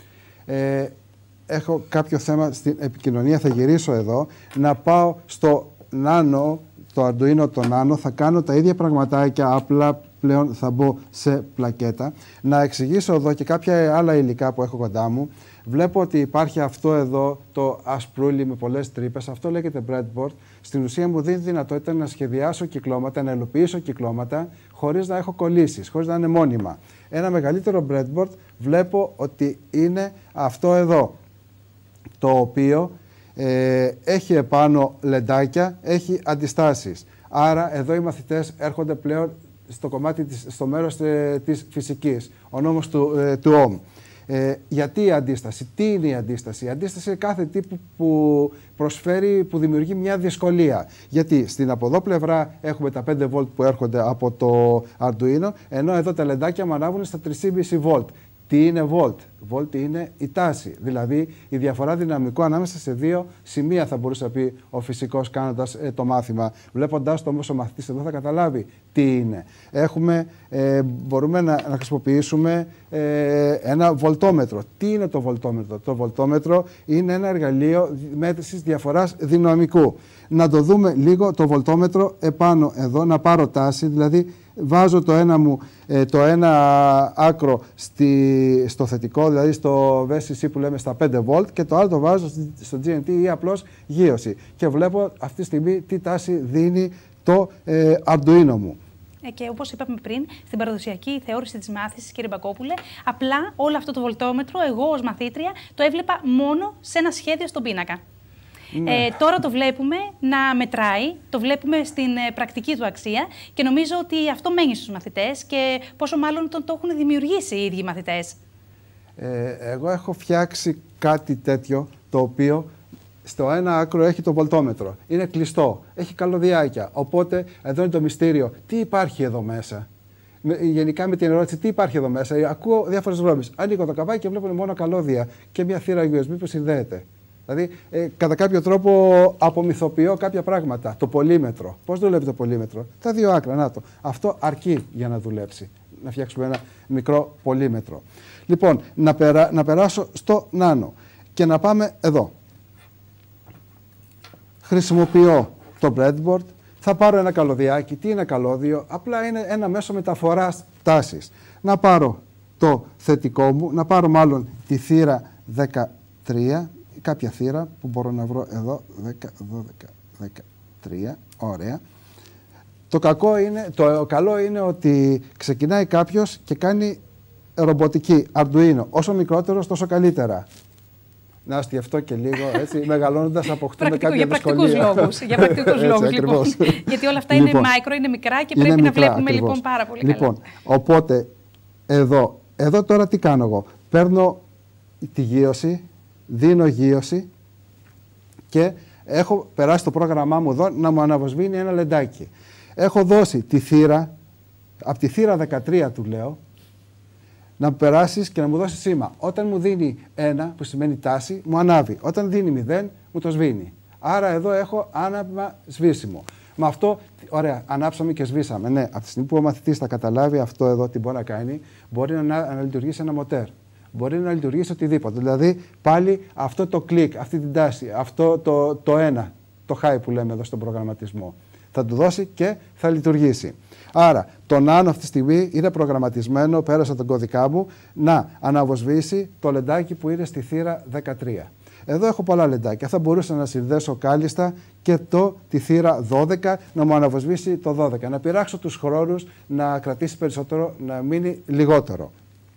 [SPEAKER 3] Έχω κάποιο θέμα στην επικοινωνία, θα γυρίσω εδώ. Να πάω στο Nano, το Arduino το Nano, θα κάνω τα ίδια πραγματάκια, απλά πλέον θα μπω σε πλακέτα. Να εξηγήσω εδώ και κάποια άλλα υλικά που έχω κοντά μου. Βλέπω ότι υπάρχει αυτό εδώ το ασπρούλι με πολλές τρύπες, αυτό λέγεται breadboard. Στην ουσία μου δίνει τη δυνατότητα να σχεδιάσω κυκλώματα, να ελοποιήσω κυκλώματα χωρίς να έχω κολλήσεις, χωρίς να είναι μόνιμα. Ένα μεγαλύτερο breadboard βλέπω ότι είναι αυτό εδώ, το οποίο έχει επάνω λεντάκια, έχει αντιστάσεις. Άρα εδώ οι μαθητές έρχονται πλέον στο κομμάτι στο μέρος της φυσικής, ο νόμος του Ωμ. Γιατί η αντίσταση, τι είναι η αντίσταση? Η αντίσταση είναι κάθε τύπου που προσφέρει, που δημιουργεί μια δυσκολία. Γιατί στην από εδώ πλευρά έχουμε τα 5 βολτ που έρχονται από το Arduino, ενώ εδώ τα λεντάκια μου ανάβουν στα 3,5 βολτ. Τι είναι βολτ? Βολτ είναι η τάση, δηλαδή η διαφορά δυναμικού ανάμεσα σε δύο σημεία, θα μπορούσε να πει ο φυσικός κάνοντας το μάθημα. Βλέποντας το όμως ο μαθητής εδώ θα καταλάβει τι είναι. Μπορούμε να χρησιμοποιήσουμε ένα βολτόμετρο. Τι είναι το βολτόμετρο? Το βολτόμετρο είναι ένα εργαλείο μέτρησης διαφοράς δυναμικού. Να το δούμε λίγο το βολτόμετρο επάνω εδώ, να πάρω τάση, δηλαδή βάζω το ένα άκρο στο θετικό, δηλαδή στο VCC που λέμε στα 5 βολτ, και το άλλο το βάζω στο GNT ή απλώς γείωση. Και βλέπω αυτή τη στιγμή τι τάση δίνει το Arduino μου.
[SPEAKER 1] Και όπως είπαμε πριν, στην παραδοσιακή θεώρηση της μάθησης, κύριε Μπακόπουλε, απλά όλο αυτό το βολτόμετρο, εγώ ως μαθήτρια, το έβλεπα μόνο σε ένα σχέδιο στον πίνακα. Ναι. Τώρα το βλέπουμε να μετράει, το βλέπουμε στην πρακτική του αξία και νομίζω ότι αυτό μένει στους μαθητές και πόσο μάλλον το έχουν δημιουργήσει οι ίδιοι μαθητές.
[SPEAKER 3] Εγώ έχω φτιάξει κάτι τέτοιο, το οποίο στο ένα άκρο έχει το βολτόμετρο. Είναι κλειστό, έχει καλωδιάκια. Οπότε εδώ είναι το μυστήριο. Τι υπάρχει εδώ μέσα? Γενικά με την ερώτηση τι υπάρχει εδώ μέσα, ακούω διάφορες γνώμες. Ανοίγω το καβάκι και βλέπω μόνο καλώδια και μια θύρα USB που συνδέεται. Δηλαδή, κατά κάποιο τρόπο απομυθοποιώ κάποια πράγματα. Το πολύμετρο. Πώς δουλεύει το πολύμετρο? Τα δύο άκρα, να το. Αυτό αρκεί για να δουλέψει. Να φτιάξουμε ένα μικρό πολύμετρο. Λοιπόν, να περάσω στο νάνο και να πάμε εδώ. Χρησιμοποιώ το breadboard. Θα πάρω ένα καλωδιάκι. Τι είναι καλώδιο? Απλά είναι ένα μέσο μεταφοράς τάσης. Να πάρω το θετικό μου, να πάρω μάλλον τη θύρα 13, κάποια θύρα που μπορώ να βρω εδώ, 10, 12, 13, ωραία. Το καλό είναι ότι ξεκινάει κάποιος και κάνει ρομποτική, Arduino. Όσο μικρότερος τόσο καλύτερα. Να σκεφτώ και λίγο, έτσι, μεγαλώνοντας αποκτούμε κάποια δυσκολία.
[SPEAKER 1] Για πρακτικούς λόγους, λοιπόν. Γιατί όλα αυτά είναι μάικρο, είναι μικρά και πρέπει να βλέπουμε λοιπόν πάρα πολύ καλά.
[SPEAKER 3] Οπότε, εδώ τώρα τι κάνω εγώ? Παίρνω τη γείωση, δίνω γείωση και έχω περάσει το πρόγραμμά μου εδώ να μου αναβοσβήνει ένα λεντάκι. Έχω δώσει τη θύρα, από τη θύρα 13 του λέω, να περάσεις και να μου δώσει σήμα. Όταν μου δίνει 1, που σημαίνει τάση, μου ανάβει. Όταν δίνει 0, μου το σβήνει. Άρα εδώ έχω άναψμα σβήσιμο. Με αυτό, ωραία, ανάψαμε και σβήσαμε. Ναι, από τη στιγμή που ο μαθητής θα καταλάβει αυτό εδώ τι μπορεί να κάνει, μπορεί να λειτουργήσει ένα μοτέρ. Μπορεί να λειτουργήσει οτιδήποτε. Δηλαδή, πάλι αυτό το κλικ, αυτή την τάση, αυτό το ένα, το high που λέμε εδώ στον προγραμματισμό, θα του δώσει και θα λειτουργήσει. Άρα, το νάνο αυτή τη στιγμή είναι προγραμματισμένο, πέρασα τον κωδικά μου, να αναβοσβήσει το λεντάκι που είναι στη θύρα 13. Εδώ έχω πολλά λεντάκια. Θα μπορούσα να συνδέσω κάλλιστα και τη θύρα 12, να μου αναβοσβήσει το 12. Να πειράξω τους χρόνους, να κρατήσει περισσότερο, να μείνει λιγότερο.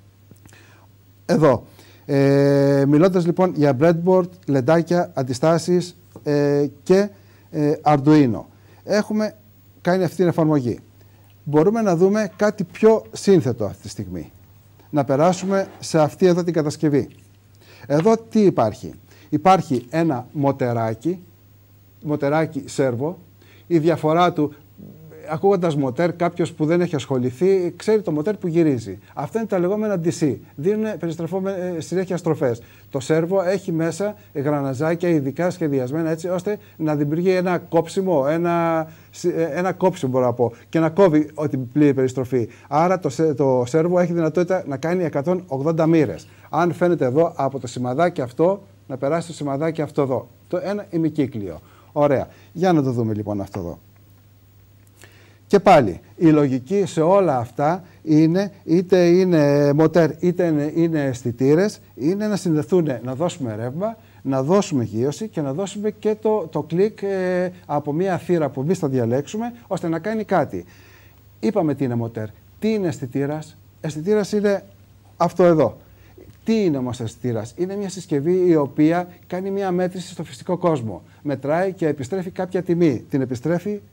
[SPEAKER 3] Εδώ. Μιλώντας λοιπόν για breadboard, λεντάκια, αντιστάσεις και Arduino. Έχουμε κάνει αυτή την εφαρμογή. Μπορούμε να δούμε κάτι πιο σύνθετο αυτή τη στιγμή. Να περάσουμε σε αυτή εδώ την κατασκευή. Εδώ τι υπάρχει? Υπάρχει ένα μοτεράκι σέρβο. Η διαφορά του, ακούγοντας μοτέρ, κάποιος που δεν έχει ασχοληθεί, ξέρει το μοτέρ που γυρίζει. Αυτά είναι τα λεγόμενα DC. Δίνουν συνέχεια στροφές. Το σέρβο έχει μέσα γραναζάκια ειδικά σχεδιασμένα έτσι ώστε να δημιουργεί ένα κόψιμο, ένα κόψιμο μπορώ να πω, και να κόβει την πλήρη περιστροφή. Άρα το σέρβο έχει δυνατότητα να κάνει 180 μοίρες. Αν φαίνεται εδώ από το σημαδάκι αυτό, να περάσει το σημαδάκι αυτό εδώ. Το ένα ημικύκλιο. Ωραία. Για να το δούμε λοιπόν αυτό εδώ. Και πάλι, η λογική σε όλα αυτά είναι, είτε είναι μοτέρ, είτε είναι αισθητήρες, είναι να συνδεθούν, να δώσουμε ρεύμα, να δώσουμε γείωση και να δώσουμε και το κλικ από μια θύρα που εμείς θα διαλέξουμε, ώστε να κάνει κάτι. Είπαμε τι είναι μοτέρ. Τι είναι αισθητήρας? Αισθητήρας είναι αυτό εδώ. Τι είναι όμως αισθητήρας? Είναι μια συσκευή η οποία κάνει μια μέτρηση στο φυσικό κόσμο. Μετράει και επιστρέφει κάποια τιμή. Την επιστρέφει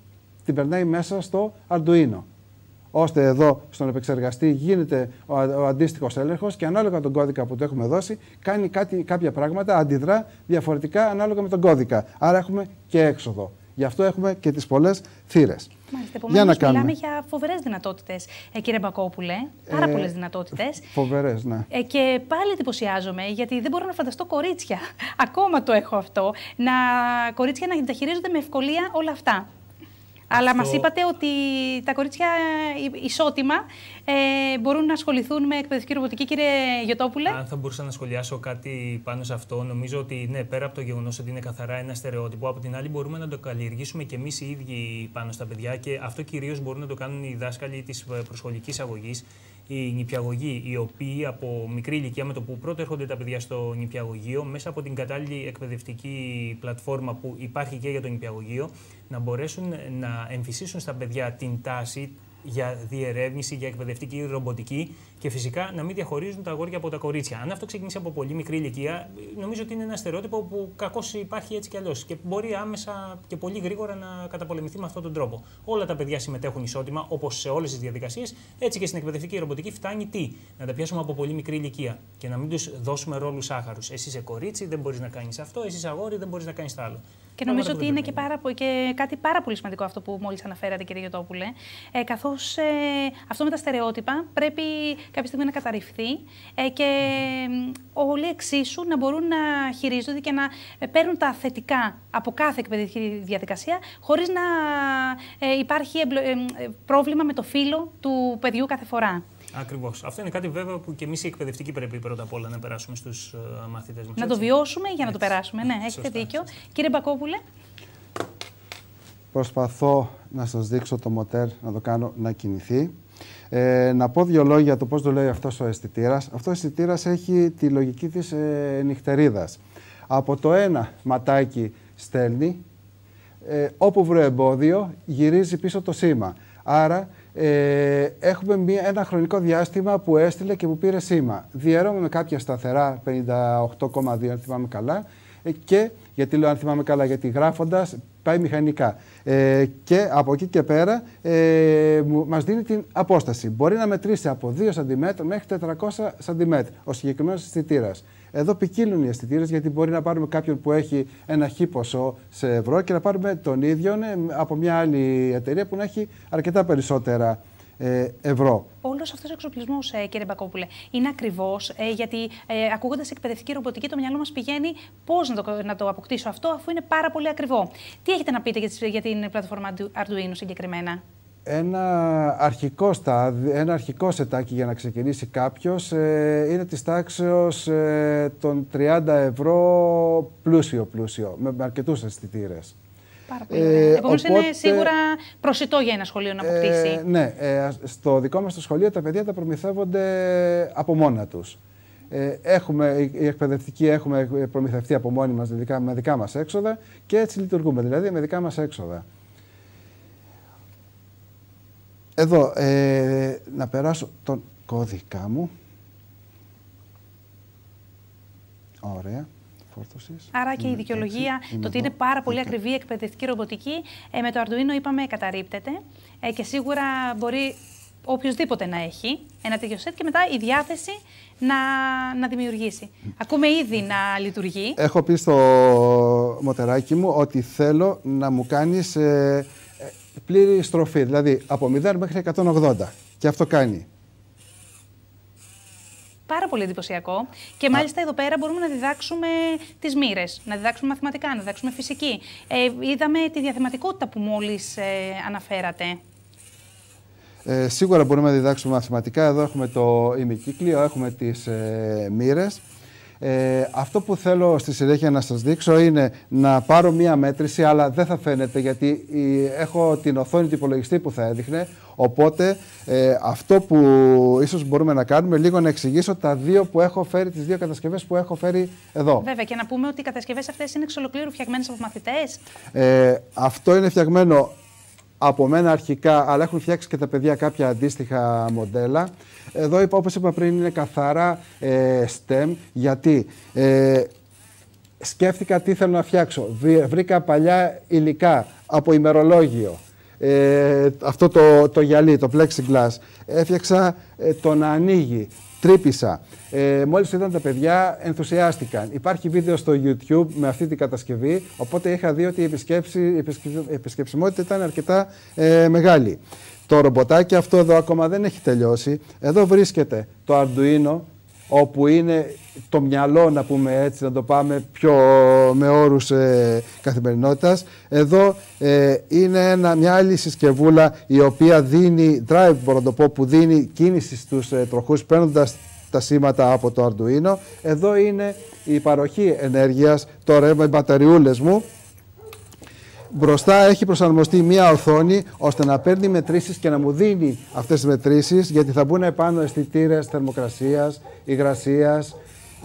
[SPEAKER 3] την περνάει μέσα στο Arduino. Ώστε εδώ στον επεξεργαστή γίνεται ο αντίστοιχος έλεγχος και ανάλογα τον κώδικα που του έχουμε δώσει, κάνει κάποια πράγματα, αντιδρά διαφορετικά ανάλογα με τον κώδικα. Άρα έχουμε και έξοδο. Γι' αυτό έχουμε και τις πολλές θύρες.
[SPEAKER 1] Μάλιστα, επομένως μιλάμε για φοβερές δυνατότητες, κύριε Μπακόπουλε. Πάρα πολλές δυνατότητες.
[SPEAKER 3] Φοβερές, ναι.
[SPEAKER 1] Και πάλι εντυπωσιάζομαι, γιατί δεν μπορώ να φανταστώ κορίτσια. Ακόμα το έχω αυτό. Κορίτσια να τα χειρίζονται με ευκολία όλα αυτά. Αλλά μας είπατε ότι τα κορίτσια ισότιμα μπορούν να ασχοληθούν με εκπαιδευτική ρομποτική, κύριε Γιωτόπουλε.
[SPEAKER 2] Αν θα μπορούσα να σχολιάσω κάτι πάνω σε αυτό, νομίζω ότι ναι, πέρα από το γεγονός ότι είναι καθαρά ένα στερεότυπο, από την άλλη μπορούμε να το καλλιεργήσουμε και εμείς οι ίδιοι πάνω στα παιδιά και αυτό κυρίως μπορούν να το κάνουν οι δάσκαλοι της προσχολικής αγωγής, οι νηπιαγωγοί, οι οποίοι από μικρή ηλικία, με το που πρώτο έρχονται τα παιδιά στο νηπιαγωγείο, μέσα από την κατάλληλη εκπαιδευτική πλατφόρμα που υπάρχει και για το νηπιαγωγείο, να μπορέσουν να εμφυσίσουν στα παιδιά την τάση για διερεύνηση, για εκπαιδευτική ρομποτική και φυσικά να μην διαχωρίζουν τα αγόρια από τα κορίτσια. Αν αυτό ξεκινήσει από πολύ μικρή ηλικία, νομίζω ότι είναι ένα στερεότυπο που κακώς υπάρχει έτσι κι αλλιώς και μπορεί άμεσα και πολύ γρήγορα να καταπολεμηθεί με αυτόν τον τρόπο. Όλα τα παιδιά συμμετέχουν ισότιμα, όπως σε όλες τις διαδικασίες, έτσι και στην εκπαιδευτική ρομποτική φτάνει να τα πιάσουμε από πολύ μικρή ηλικία και να μην τους δώσουμε ρόλους άχαρους. Εσύ είσαι κορίτσι, δεν μπορείς να κάνεις αυτό, εσύ είσαι αγόρι, δεν μπορείς να κάνεις το άλλο.
[SPEAKER 1] Και νομίζω ότι είναι και κάτι πάρα πολύ σημαντικό αυτό που μόλις αναφέρατε, κύριε Γιωτόπουλε. Καθώς αυτό με τα στερεότυπα πρέπει κάποια στιγμή να καταρριφθεί και όλοι εξίσου να μπορούν να χειρίζονται και να παίρνουν τα θετικά από κάθε εκπαιδευτική διαδικασία, χωρίς να υπάρχει πρόβλημα με το φύλο του παιδιού κάθε φορά.
[SPEAKER 2] Ακριβώς. Αυτό είναι κάτι βέβαιο που και εμείς οι εκπαιδευτικοί πρέπει πρώτα απ' όλα να περάσουμε στους μαθητές μας.
[SPEAKER 1] Να το βιώσουμε για να το περάσουμε. Ναι, έχετε δίκιο. Κύριε Μπακόπουλε.
[SPEAKER 3] Προσπαθώ να σας δείξω το μοτέρ, να το κάνω να κινηθεί. Να πω δύο λόγια για το πώς δουλεύει αυτός ο αισθητήρας. Αυτός ο αισθητήρας έχει τη λογική της νυχτερίδας. Από το ένα ματάκι στέλνει, όπου βρω εμπόδιο γυρίζει πίσω το σήμα. Άρα έχουμε ένα χρονικό διάστημα που έστειλε και που πήρε σήμα. Διαιρώνουμε με κάποια σταθερά, 58,2 αν θυμάμαι καλά, και γιατί λέω αν θυμάμαι καλά, γιατί γράφοντας πάει μηχανικά. Και από εκεί και πέρα μας δίνει την απόσταση. Μπορεί να μετρήσει από 2 cm μέχρι 400 cm ο συγκεκριμένος αισθητήρας. Εδώ ποικίλουν οι αισθητήρες, γιατί μπορεί να πάρουμε κάποιον που έχει ένα χ ποσό σε ευρώ και να πάρουμε τον ίδιο από μια άλλη εταιρεία που να έχει αρκετά περισσότερα ευρώ.
[SPEAKER 1] Όλος αυτός ο εξοπλισμός, κύριε Μπακόπουλε, είναι ακριβώς, γιατί ακούγοντας εκπαιδευτική ρομποτική, το μυαλό μας πηγαίνει πώς να το αποκτήσω αυτό, αφού είναι πάρα πολύ ακριβό. Τι έχετε να πείτε για την πλατφόρμα Arduino συγκεκριμένα?
[SPEAKER 3] Ένα αρχικό σετάκι για να ξεκινήσει κάποιος είναι της τάξεως των 30 ευρώ πλούσιο, με αρκετούς αισθητήρες.
[SPEAKER 1] Πάρα πολύ ωραία. Επομένως είναι σίγουρα προσιτό για ένα σχολείο να αποκτήσει.
[SPEAKER 3] Ναι, στο δικό μας το σχολείο τα παιδιά τα προμηθεύονται από μόνα τους. Οι εκπαιδευτικοί έχουμε προμηθευτεί από μόνοι μας με δικά μας έξοδα και έτσι λειτουργούμε, δηλαδή με δικά μας έξοδα. Εδώ, να περάσω τον κώδικα μου. Ωραία. Φόρτωσης.
[SPEAKER 1] Άρα και η δικαιολογία, το ότι είναι πάρα πολύ ακριβή η εκπαιδευτική ρομποτική, με το Arduino είπαμε καταρρίπτεται και σίγουρα μπορεί οποιοδήποτε να έχει ένα τέτοιο σετ και μετά η διάθεση να δημιουργήσει. Ακούμε ήδη να λειτουργεί.
[SPEAKER 3] Έχω πει στο μοτεράκι μου ότι θέλω να μου κάνεις πλήρη στροφή, δηλαδή από 0 μέχρι 180. Και αυτό κάνει.
[SPEAKER 1] Πάρα πολύ εντυπωσιακό. Και μάλιστα εδώ πέρα μπορούμε να διδάξουμε τις μοίρες, να διδάξουμε μαθηματικά, να διδάξουμε φυσική. Είδαμε τη διαθεματικότητα που μόλις αναφέρατε.
[SPEAKER 3] Σίγουρα μπορούμε να διδάξουμε μαθηματικά. Εδώ έχουμε το ημικύκλιο, έχουμε τις μοίρες. Αυτό που θέλω στη συνέχεια να σας δείξω είναι να πάρω μία μέτρηση, αλλά δεν θα φαίνεται γιατί έχω την οθόνη του υπολογιστή που θα έδειχνε. Οπότε αυτό που ίσως μπορούμε να κάνουμε, λίγο να εξηγήσω τις δύο κατασκευές που έχω φέρει εδώ.
[SPEAKER 1] Βέβαια, και να πούμε ότι οι κατασκευές αυτές είναι εξ ολοκλήρου φτιαγμένες από μαθητές.
[SPEAKER 3] Αυτό είναι φτιαγμένο από μένα αρχικά, αλλά έχουν φτιάξει και τα παιδιά κάποια αντίστοιχα μοντέλα. Εδώ όπως είπα πριν, είναι καθαρά STEM, γιατί σκέφτηκα τι θέλω να φτιάξω. Βρήκα παλιά υλικά από ημερολόγιο. αυτό το γυαλί, το plexiglass. Έφτιαξα το να ανοίγει. Τρύπησα. Μόλις είδαν τα παιδιά, ενθουσιάστηκαν. Υπάρχει βίντεο στο YouTube με αυτή την κατασκευή, οπότε είχα δει ότι η επισκεψιμότητα ήταν αρκετά μεγάλη. Το ρομποτάκι αυτό εδώ ακόμα δεν έχει τελειώσει. Εδώ βρίσκεται το Arduino, όπου είναι το μυαλό, να πούμε έτσι, να το πάμε πιο με όρους καθημερινότητας. Εδώ είναι μια άλλη συσκευούλα η οποία δίνει drive, μπορώ να το πω, που δίνει κίνηση στους τροχούς παίρνοντας τα σήματα από το Arduino. Εδώ είναι η παροχή ενέργειας, το ρεύμα, οι μπαταριούλες μου. Μπροστά έχει προσαρμοστεί μία οθόνη ώστε να παίρνει μετρήσεις και να μου δίνει αυτές τις μετρήσεις, γιατί θα μπουν επάνω αισθητήρες θερμοκρασίας, υγρασίας.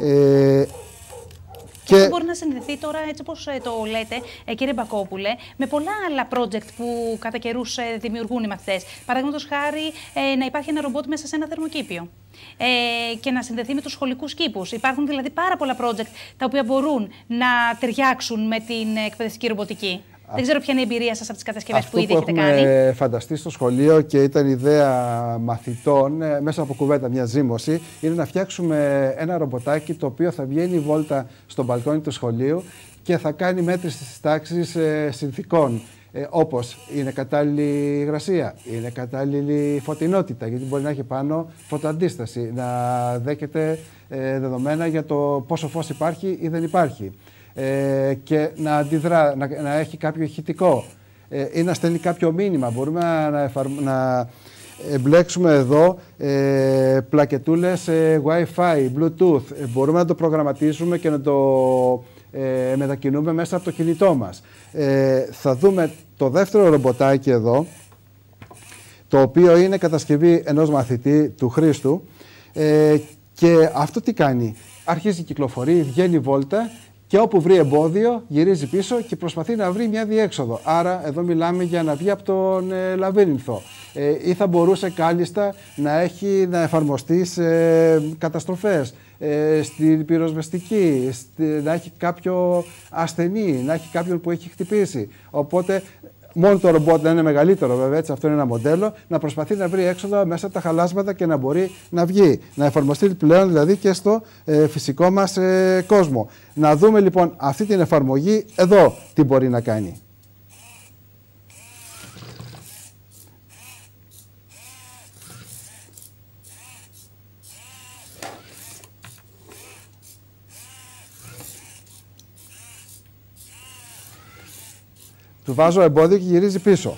[SPEAKER 1] Και αυτό μπορεί να συνδεθεί τώρα, έτσι όπως το λέτε, κύριε Μπακόπουλε, με πολλά άλλα project που κατά καιρούς δημιουργούν οι μαθητές. Παραδείγματος χάρη, να υπάρχει ένα ρομπότ μέσα σε ένα θερμοκήπιο και να συνδεθεί με τους σχολικούς κήπους. Υπάρχουν δηλαδή πάρα πολλά project τα οποία μπορούν να ταιριάξουν με την εκπαιδευτική ρομποτική. Δεν ξέρω ποια είναι η εμπειρία σας από τις κατασκευές που ήδη έχετε κάνει. Αυτό που έχουμε
[SPEAKER 3] φανταστεί στο σχολείο και ήταν ιδέα μαθητών, μέσα από κουβέντα, μια ζήμωση, είναι να φτιάξουμε ένα ρομποτάκι το οποίο θα βγαίνει βόλτα στο μπαλκόνι του σχολείου και θα κάνει μέτρηση της τάξης συνθηκών. Όπως είναι κατάλληλη υγρασία, είναι κατάλληλη φωτεινότητα, γιατί μπορεί να έχει πάνω φωτοαντίσταση, να δέχεται δεδομένα για το πόσο φως υπάρχει ή δεν υπάρχει. Και να αντιδρά, να έχει κάποιο ηχητικό ή να στέλνει κάποιο μήνυμα. Μπορούμε να εμπλέξουμε εδώ πλακετούλες Wi-Fi, Bluetooth. Μπορούμε να το προγραμματίσουμε και να το μετακινούμε μέσα από το κινητό μας. Θα δούμε το δεύτερο ρομποτάκι εδώ, το οποίο είναι κατασκευή ενός μαθητή, του Χρήστου, και αυτό τι κάνει? Αρχίζει, κυκλοφορεί, βγαίνει βόλτα και όπου βρει εμπόδιο γυρίζει πίσω και προσπαθεί να βρει μια διέξοδο. Άρα εδώ μιλάμε για να βγει από τον λαβύρινθο. Ή θα μπορούσε κάλλιστα να εφαρμοστεί σε καταστροφές, στην πυροσβεστική, να έχει κάποιο ασθενή, να έχει κάποιον που έχει χτυπήσει. Οπότε μόνο το ρομπότ να είναι μεγαλύτερο, βέβαια, έτσι, αυτό είναι ένα μοντέλο, να προσπαθεί να βρει έξοδο μέσα από τα χαλάσματα και να μπορεί να βγει. Να εφαρμοστεί πλέον δηλαδή και στο φυσικό μας κόσμο. Να δούμε λοιπόν αυτή την εφαρμογή εδώ τι μπορεί να κάνει. Του βάζω εμπόδιο και γυρίζει πίσω.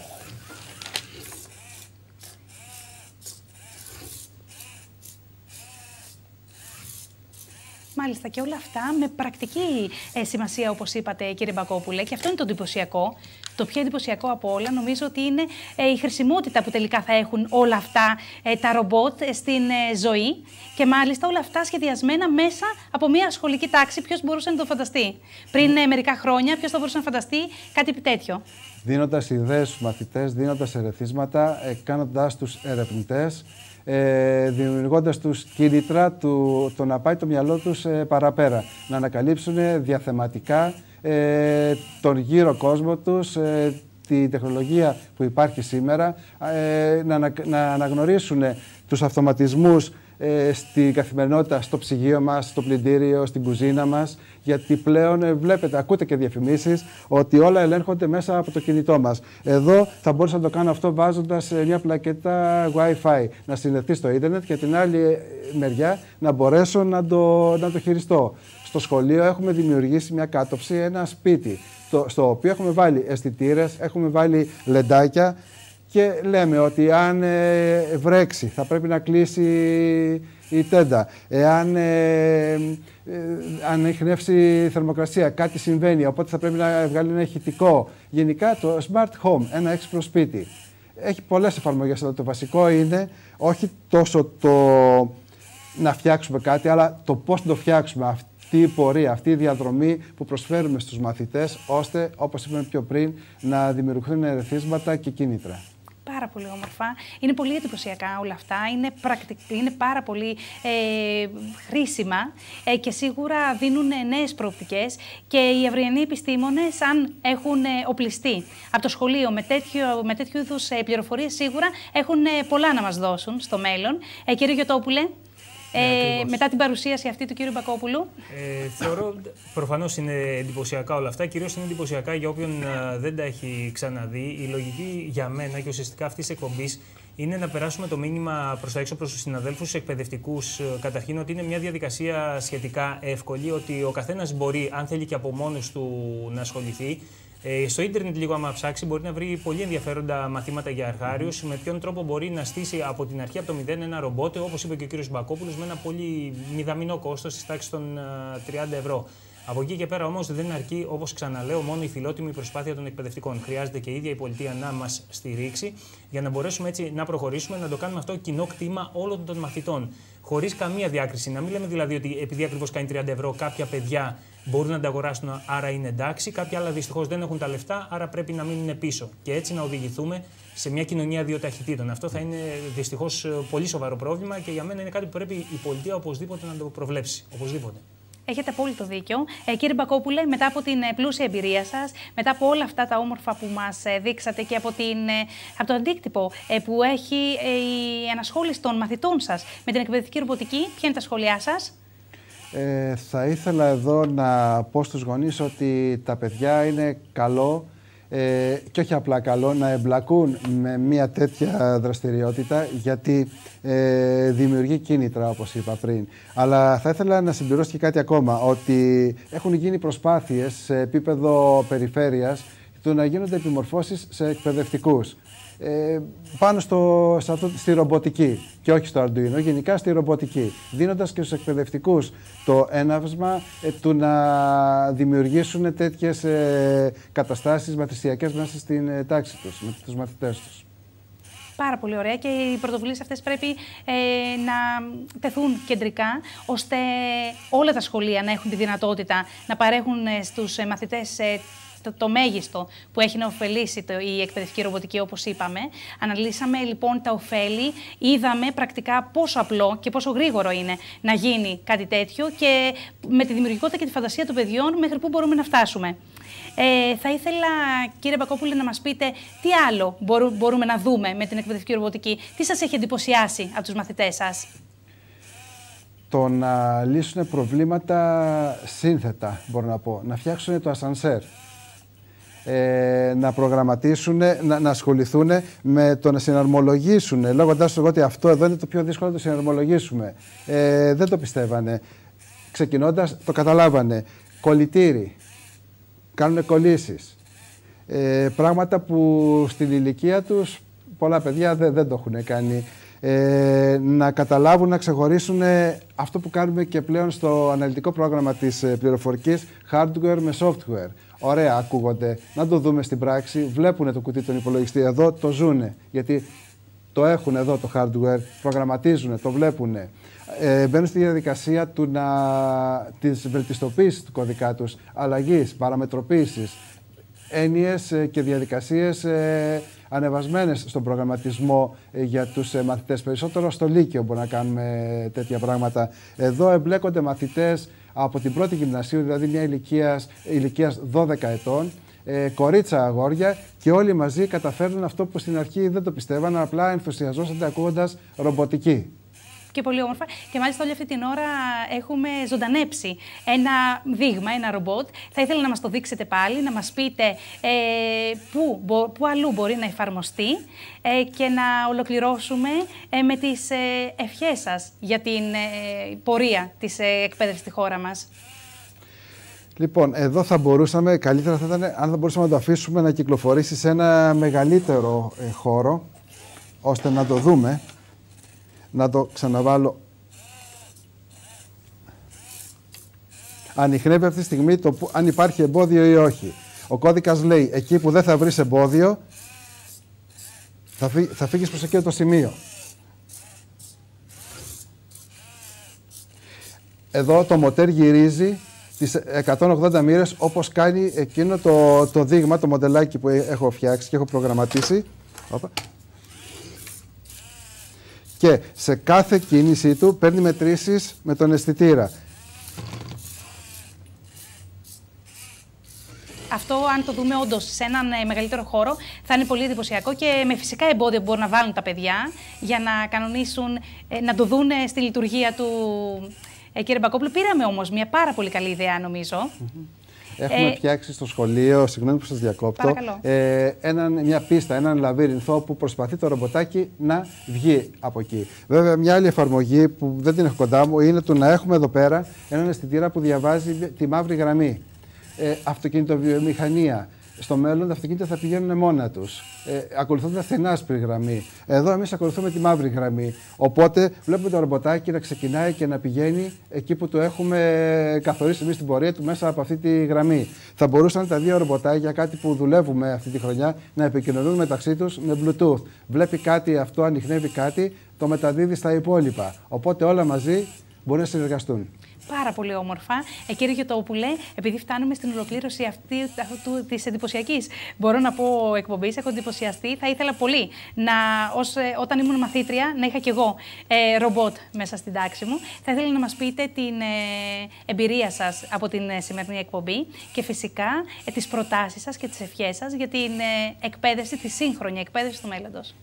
[SPEAKER 1] Μάλιστα, και όλα αυτά με πρακτική σημασία, όπως είπατε, κύριε Μπακόπουλε, και αυτό είναι το εντυπωσιακό. Το πιο εντυπωσιακό από όλα νομίζω ότι είναι η χρησιμότητα που τελικά θα έχουν όλα αυτά τα ρομπότ στην ζωή, και μάλιστα όλα αυτά σχεδιασμένα μέσα από μια σχολική τάξη. Ποιος μπορούσε να το φανταστεί πριν μερικά χρόνια, ποιος θα μπορούσε να φανταστεί κάτι τέτοιο?
[SPEAKER 3] Δίνοντας ιδέες στους μαθητές, δίνοντας ερεθίσματα, κάνοντας τους ερευνητές, δημιουργώντας τους κίνητρα το να πάει το μυαλό τους παραπέρα, να ανακαλύψουν διαθεματικά τον γύρο κόσμο τους, τη τεχνολογία που υπάρχει σήμερα, να αναγνωρίσουν τους αυτοματισμούς στην καθημερινότητα, στο ψυγείο μας, στο πλυντήριο, στην κουζίνα μας, γιατί πλέον βλέπετε, ακούτε και διαφημίσεις ότι όλα ελέγχονται μέσα από το κινητό μας. Εδώ θα μπορούσα να το κάνω αυτό βάζοντας μια πλακέτα Wi-Fi, να συνδεθεί στο ίντερνετ και την άλλη μεριά να μπορέσω να το χειριστώ. Στο σχολείο έχουμε δημιουργήσει μια κάτοψη, ένα σπίτι, στο οποίο έχουμε βάλει αισθητήρες, έχουμε βάλει λεντάκια, και λέμε ότι αν βρέξει θα πρέπει να κλείσει η τέντα. Αν έχει νεύσει θερμοκρασία, κάτι συμβαίνει, οπότε θα πρέπει να βγάλει ένα ηχητικό. Γενικά το Smart Home, ένα έξυπνο σπίτι. Έχει πολλές εφαρμογές, αλλά το βασικό είναι όχι τόσο το να φτιάξουμε κάτι, αλλά το πώς να το φτιάξουμε. Αυτή η πορεία, αυτή η διαδρομή που προσφέρουμε στους μαθητές, ώστε, όπως είπαμε πιο πριν, να δημιουργηθούν ερεθίσματα και κίνητρα.
[SPEAKER 1] Πάρα πολύ όμορφα. Είναι πολύ εντυπωσιακά όλα αυτά. Είναι πάρα πολύ χρήσιμα και σίγουρα δίνουν νέες προοπτικές. Και οι αυριανοί επιστήμονες, αν έχουν οπλιστεί από το σχολείο με τέτοιου είδους πληροφορίες, σίγουρα έχουν πολλά να μας δώσουν στο μέλλον. Κύριε Γιωτόπουλε, μετά την παρουσίαση αυτή του κύριου Μπακόπουλου.
[SPEAKER 2] Θεωρώ, προφανώς είναι εντυπωσιακά όλα αυτά. Κυρίως είναι εντυπωσιακά για όποιον δεν τα έχει ξαναδεί. Η λογική για μένα και ουσιαστικά αυτής της εκπομπής είναι να περάσουμε το μήνυμα προς τα έξω, προς τους συναδέλφους εκπαιδευτικούς. Καταρχήν, ότι είναι μια διαδικασία σχετικά εύκολη, ότι ο καθένας μπορεί, αν θέλει και από μόνος του, να ασχοληθεί. Στο ίντερνετ, λίγο άμα ψάξει, μπορεί να βρει πολύ ενδιαφέροντα μαθήματα για αρχάριους. Με ποιον τρόπο μπορεί να στήσει από την αρχή, από το 0, ένα ρομπότ, όπως είπε και ο κύριος Μπακόπουλος, με ένα πολύ μηδαμινό κόστος, στις τάξεις των 30 ευρώ. Από εκεί και πέρα όμως δεν αρκεί, όπως ξαναλέω, μόνο η φιλότιμη προσπάθεια των εκπαιδευτικών. Χρειάζεται και η ίδια η πολιτεία να μας στηρίξει για να μπορέσουμε έτσι να προχωρήσουμε, να το κάνουμε αυτό κοινό κτήμα όλων των μαθητών. Χωρίς καμία διάκριση. Να μην λέμε δηλαδή ότι επειδή ακριβώς κάνει 30 ευρώ, κάποια παιδιά μπορούν να τα αγοράσουν, άρα είναι εντάξει. Κάποια άλλα δυστυχώς δεν έχουν τα λεφτά, άρα πρέπει να μείνουν πίσω. Και έτσι να οδηγηθούμε σε μια κοινωνία δύο ταχυτήτων. Αυτό θα είναι δυστυχώς πολύ σοβαρό πρόβλημα και για μένα είναι κάτι που πρέπει η πολιτεία οπωσδήποτε να το προβλέψει. Οπωσδήποτε.
[SPEAKER 1] Έχετε απόλυτο δίκιο. Κύριε Μπακόπουλε, μετά από την πλούσια εμπειρία σας, μετά από όλα αυτά τα όμορφα που μας δείξατε και από το αντίκτυπο που έχει η ενασχόληση των μαθητών σας με την εκπαιδευτική ρομποτική, ποια είναι τα σχόλιά σας?
[SPEAKER 3] Θα ήθελα εδώ να πω στους γονείς ότι τα παιδιά είναι καλό και όχι απλά καλό να εμπλακούν με μια τέτοια δραστηριότητα, γιατί δημιουργεί κίνητρα, όπως είπα πριν. Αλλά θα ήθελα να συμπληρώσω και κάτι ακόμα, ότι έχουν γίνει προσπάθειες σε επίπεδο περιφέρειας του να γίνονται επιμορφώσεις σε εκπαιδευτικούς πάνω στη ρομποτική και όχι στο Arduino, γενικά στη ρομποτική, δίνοντας και στους εκπαιδευτικούς το έναυσμα του να δημιουργήσουν τέτοιες καταστάσεις μαθησιακές μέσα στην τάξη τους, με τους μαθητές τους.
[SPEAKER 1] Πάρα πολύ ωραία και οι πρωτοβουλίες αυτές πρέπει να τεθούν κεντρικά, ώστε όλα τα σχολεία να έχουν τη δυνατότητα να παρέχουν στους μαθητές το μέγιστο που έχει να ωφελήσει η εκπαιδευτική ρομποτική, όπως είπαμε. Αναλύσαμε λοιπόν τα ωφέλη, είδαμε πρακτικά πόσο απλό και πόσο γρήγορο είναι να γίνει κάτι τέτοιο και με τη δημιουργικότητα και τη φαντασία των παιδιών μέχρι πού μπορούμε να φτάσουμε. Θα ήθελα, κύριε Μπακόπουλε, να μας πείτε τι άλλο μπορούμε να δούμε με την εκπαιδευτική ρομποτική. Τι σας έχει εντυπωσιάσει από τους μαθητές σας?
[SPEAKER 3] Το να λύσουν προβλήματα σύνθετα, μπορώ να πω. Να φτιάξουν το ασανσέρ. Να προγραμματίσουν, να ασχοληθούν με το να συναρμολογήσουν, λέγοντας ότι αυτό εδώ είναι το πιο δύσκολο να το συναρμολογήσουμε. Δεν το πιστεύανε. Ξεκινώντας, το καταλάβανε. Κολλητήρι. Κάνουν κολλήσεις. Πράγματα που στην ηλικία τους πολλά παιδιά δεν το έχουν κάνει. Να καταλάβουν, να ξεχωρίσουν αυτό που κάνουμε και πλέον στο αναλυτικό πρόγραμμα της πληροφορικής, hardware με software. Ωραία, ακούγονται. Να το δούμε στην πράξη. Βλέπουν το κουτί των υπολογιστή εδώ, το ζουνε. Γιατί το έχουν εδώ το hardware, προγραμματίζουν, το βλέπουν. Μπαίνουν στη διαδικασία της βελτιστοποίησης του κωδικά τους, αλλαγής, παραμετροποίησης, έννοιες και διαδικασίες ανεβασμένες στον προγραμματισμό για τους μαθητές. Περισσότερο στο Λύκειο μπορούμε να κάνουμε τέτοια πράγματα. Εδώ εμπλέκονται μαθητές από την πρώτη γυμνασίου, δηλαδή μια ηλικίας 12 ετών, κορίτσα, αγόρια, και όλοι μαζί καταφέρνουν αυτό που στην αρχή δεν το πιστεύαν, απλά ενθουσιαζόσανται ακούγοντας ρομποτική.
[SPEAKER 1] Και πολύ όμορφα. Και μάλιστα όλη αυτή την ώρα έχουμε ζωντανέψει ένα δείγμα, ένα ρομπότ. Θα ήθελα να μας το δείξετε πάλι, να μας πείτε πού αλλού μπορεί να εφαρμοστεί και να ολοκληρώσουμε με τις ευχές σας για την πορεία της εκπαίδευσης στη χώρα μας.
[SPEAKER 3] Λοιπόν, εδώ θα μπορούσαμε, καλύτερα θα ήταν αν θα μπορούσαμε να το αφήσουμε να κυκλοφορήσει σε ένα μεγαλύτερο χώρο, ώστε να το δούμε. Να το ξαναβάλω. Ανιχνεύει αυτή τη στιγμή αν υπάρχει εμπόδιο ή όχι. Ο κώδικας λέει, εκεί που δεν θα βρεις εμπόδιο, θα φύγεις προς εκείνο το σημείο. Εδώ το μοτέρ γυρίζει τις 180 μοίρες, όπως κάνει εκείνο το δείγμα, το μοντελάκι που έχω φτιάξει και έχω προγραμματίσει. και σε κάθε κίνησή του παίρνει μετρήσεις με τον αισθητήρα.
[SPEAKER 1] Αυτό, αν το δούμε όντως σε έναν μεγαλύτερο χώρο, θα είναι πολύ εντυπωσιακό και με φυσικά εμπόδια που μπορούν να βάλουν τα παιδιά για να κανονίσουν, να το δουν στη λειτουργία του. Κύριε Μπακόπουλο, πήραμε όμως μια πάρα πολύ καλή ιδέα, νομίζω.
[SPEAKER 3] Έχουμε φτιάξει στο σχολείο, συγγνώμη που σας διακόπτω, μια πίστα, έναν λαβύρινθο που προσπαθεί το ρομποτάκι να βγει από εκεί. Βέβαια, μια άλλη εφαρμογή που δεν την έχω κοντά μου είναι το να έχουμε εδώ πέρα έναν αισθητήρα που διαβάζει τη μαύρη γραμμή. Αυτοκινητοβιομηχανία. Στο μέλλον τα αυτοκίνητα θα πηγαίνουν μόνα τους, ακολουθώντας την άσπρη γραμμή. Εδώ εμείς ακολουθούμε τη μαύρη γραμμή. Οπότε βλέπουμε το ρομποτάκι να ξεκινάει και να πηγαίνει εκεί που το έχουμε καθορίσει εμείς την πορεία του μέσα από αυτή τη γραμμή. Θα μπορούσαν τα δύο ρομποτάκια, κάτι που δουλεύουμε αυτή τη χρονιά, να επικοινωνούν μεταξύ τους με Bluetooth. Βλέπει κάτι αυτό, ανιχνεύει κάτι, το μεταδίδει στα υπόλοιπα. Οπότε όλα μαζί μπορούν να συνεργαστούν.
[SPEAKER 1] Πάρα πολύ όμορφα. Κύριε Γιωτόπουλε, επειδή φτάνουμε στην ολοκλήρωση αυτή της εντυπωσιακής, μπορώ να πω, εκπομπής, έχω εντυπωσιαστεί. Θα ήθελα πολύ όταν ήμουν μαθήτρια να είχα κι εγώ ρομπότ μέσα στην τάξη μου. Θα ήθελα να μας πείτε την εμπειρία σας από την σημερινή εκπομπή και φυσικά τις προτάσεις σας και τις ευχές σας για την εκπαίδευση, τη σύγχρονη εκπαίδευση του μέλλοντος.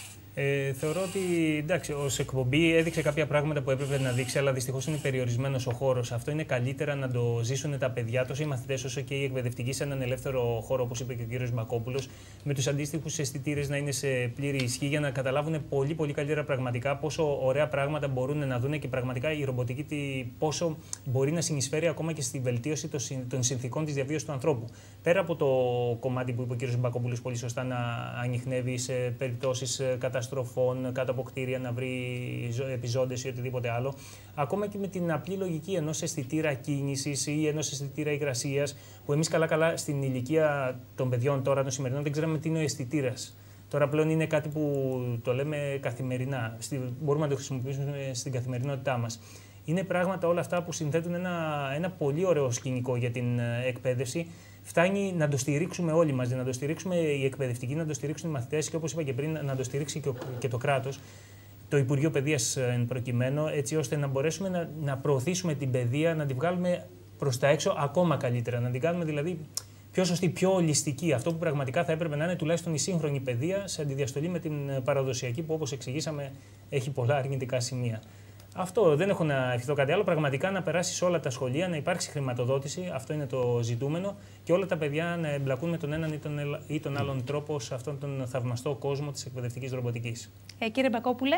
[SPEAKER 2] Θεωρώ ότι εντάξει, ως εκπομπή έδειξε κάποια πράγματα που έπρεπε να δείξει, αλλά δυστυχώς είναι περιορισμένος ο χώρος. Αυτό είναι καλύτερα να το ζήσουν τα παιδιά, τόσο οι μαθητές όσο και οι εκπαιδευτικοί, σε έναν ελεύθερο χώρο, όπως είπε και ο κύριος Μπακόπουλος, με τους αντίστοιχους αισθητήρες να είναι σε πλήρη ισχύ, για να καταλάβουν πολύ, πολύ καλύτερα πραγματικά πόσο ωραία πράγματα μπορούν να δουν και πραγματικά η ρομποτική πόσο μπορεί να συνεισφέρει ακόμα και στη βελτίωση των συνθηκών της διαβίωσης του ανθρώπου. Πέρα από το κομμάτι που είπε ο κύριος Μπακόπουλος πολύ σωστά, να ανιχνεύει σε περιπτώσεις καταστροφών, κάτω από κτίρια, να βρει επιζώντες ή οτιδήποτε άλλο. Ακόμα και με την απλή λογική ενός αισθητήρα κίνησης ή ενός αισθητήρα υγρασίας, που εμείς καλά-καλά στην ηλικία των παιδιών τώρα, των σημερινών, δεν ξέραμε τι είναι ο αισθητήρας. Τώρα πλέον είναι κάτι που το λέμε καθημερινά. Μπορούμε να το χρησιμοποιήσουμε στην καθημερινότητά μας. Είναι πράγματα όλα αυτά που συνθέτουν ένα πολύ ωραίο σκηνικό για την εκπαίδευση. Φτάνει να το στηρίξουμε όλοι μαζί, να το στηρίξουμε οι εκπαιδευτικοί, να το στηρίξουν οι μαθητές και, όπως είπα και πριν, να το στηρίξει και το κράτος, το Υπουργείο Παιδείας εν προκειμένου, έτσι ώστε να μπορέσουμε να προωθήσουμε την παιδεία, να την βγάλουμε προς τα έξω ακόμα καλύτερα. Να την κάνουμε δηλαδή πιο σωστή, πιο ολιστική. Αυτό που πραγματικά θα έπρεπε να είναι τουλάχιστον η σύγχρονη παιδεία, σε αντιδιαστολή με την παραδοσιακή, που όπως εξηγήσαμε έχει πολλά αρνητικά σημεία. Αυτό, δεν έχω να ευχηθώ κάτι άλλο. Πραγματικά να περάσει σε όλα τα σχολεία, να υπάρξει χρηματοδότηση, αυτό είναι το ζητούμενο, και όλα τα παιδιά να εμπλακούν με τον έναν ή τον άλλον τρόπο σε αυτόν τον θαυμαστό κόσμο της εκπαιδευτικής ρομποτικής. Κύριε
[SPEAKER 1] Μπακόπουλε.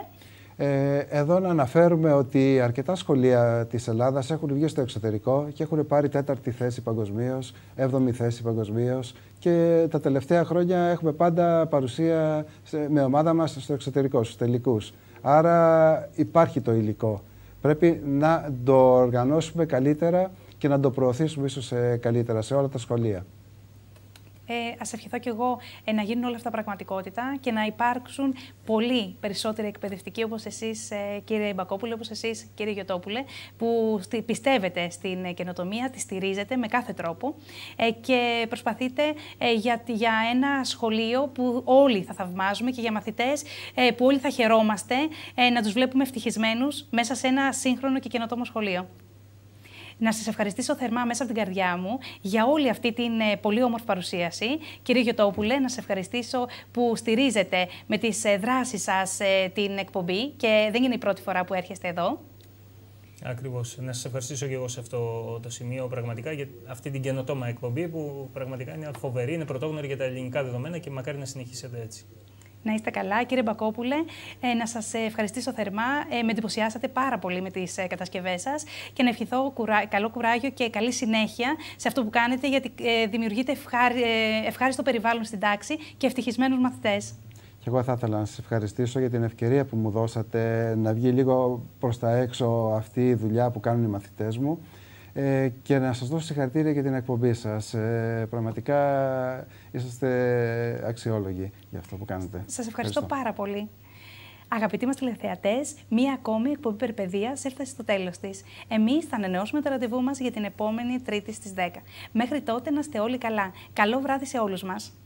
[SPEAKER 3] Εδώ να αναφέρουμε ότι αρκετά σχολεία της Ελλάδας έχουν βγει στο εξωτερικό και έχουν πάρει 4η θέση παγκοσμίως, 7η θέση παγκοσμίως, και τα τελευταία χρόνια έχουμε πάντα παρουσία με ομάδα μας στο εξωτερικό, στους τελικούς. Άρα υπάρχει το υλικό. Πρέπει να το οργανώσουμε καλύτερα και να το προωθήσουμε ίσως καλύτερα σε όλα τα σχολεία.
[SPEAKER 1] Ας ευχηθώ κι εγώ να γίνουν όλα αυτά πραγματικότητα και να υπάρξουν πολύ περισσότεροι εκπαιδευτικοί όπως εσείς, κύριε Μπακόπουλε, όπως εσείς, κύριε Γιωτόπουλε, που πιστεύετε στην καινοτομία, τη στηρίζετε με κάθε τρόπο και προσπαθείτε για ένα σχολείο που όλοι θα θαυμάζουμε και για μαθητές που όλοι θα χαιρόμαστε να τους βλέπουμε ευτυχισμένους μέσα σε ένα σύγχρονο και καινοτόμο σχολείο. Να σας ευχαριστήσω θερμά μέσα από την καρδιά μου για όλη αυτή την πολύ όμορφη παρουσίαση. Κύριε Γιωτόπουλε, να σας ευχαριστήσω που στηρίζετε με τις δράσεις σας την εκπομπή και δεν είναι η πρώτη φορά που έρχεστε εδώ.
[SPEAKER 2] Ακριβώς. Να σας ευχαριστήσω και εγώ σε αυτό το σημείο πραγματικά για αυτή την καινοτόμα εκπομπή που πραγματικά είναι φοβερή, είναι πρωτόγνωρη για τα ελληνικά δεδομένα και μακάρι να συνεχίσετε έτσι.
[SPEAKER 1] Να είστε καλά, κύριε Μπακόπουλε. Να σας ευχαριστήσω θερμά. Με εντυπωσιάσατε πάρα πολύ με τις κατασκευές σας και να ευχηθώ καλό κουράγιο και καλή συνέχεια σε αυτό που κάνετε, γιατί δημιουργείτε ευχάριστο περιβάλλον στην τάξη και ευτυχισμένους μαθητές.
[SPEAKER 3] Και εγώ θα ήθελα να σας ευχαριστήσω για την ευκαιρία που μου δώσατε να βγει λίγο προς τα έξω αυτή η δουλειά που κάνουν οι μαθητές μου. Και να σας δώσω συγχαρητήρια για την εκπομπή σας. Πραγματικά είσαστε αξιόλογοι για αυτό που κάνετε.
[SPEAKER 1] Σας ευχαριστώ πάρα πολύ. Αγαπητοί μας τηλεθεατές, μία ακόμη εκπομπή Περιπαιδείας έφτασε στο τέλος της. Εμείς θα ανανεώσουμε το ραντεβού μας για την επόμενη Τρίτη στις 10. Μέχρι τότε να είστε όλοι καλά. Καλό βράδυ σε όλους μας.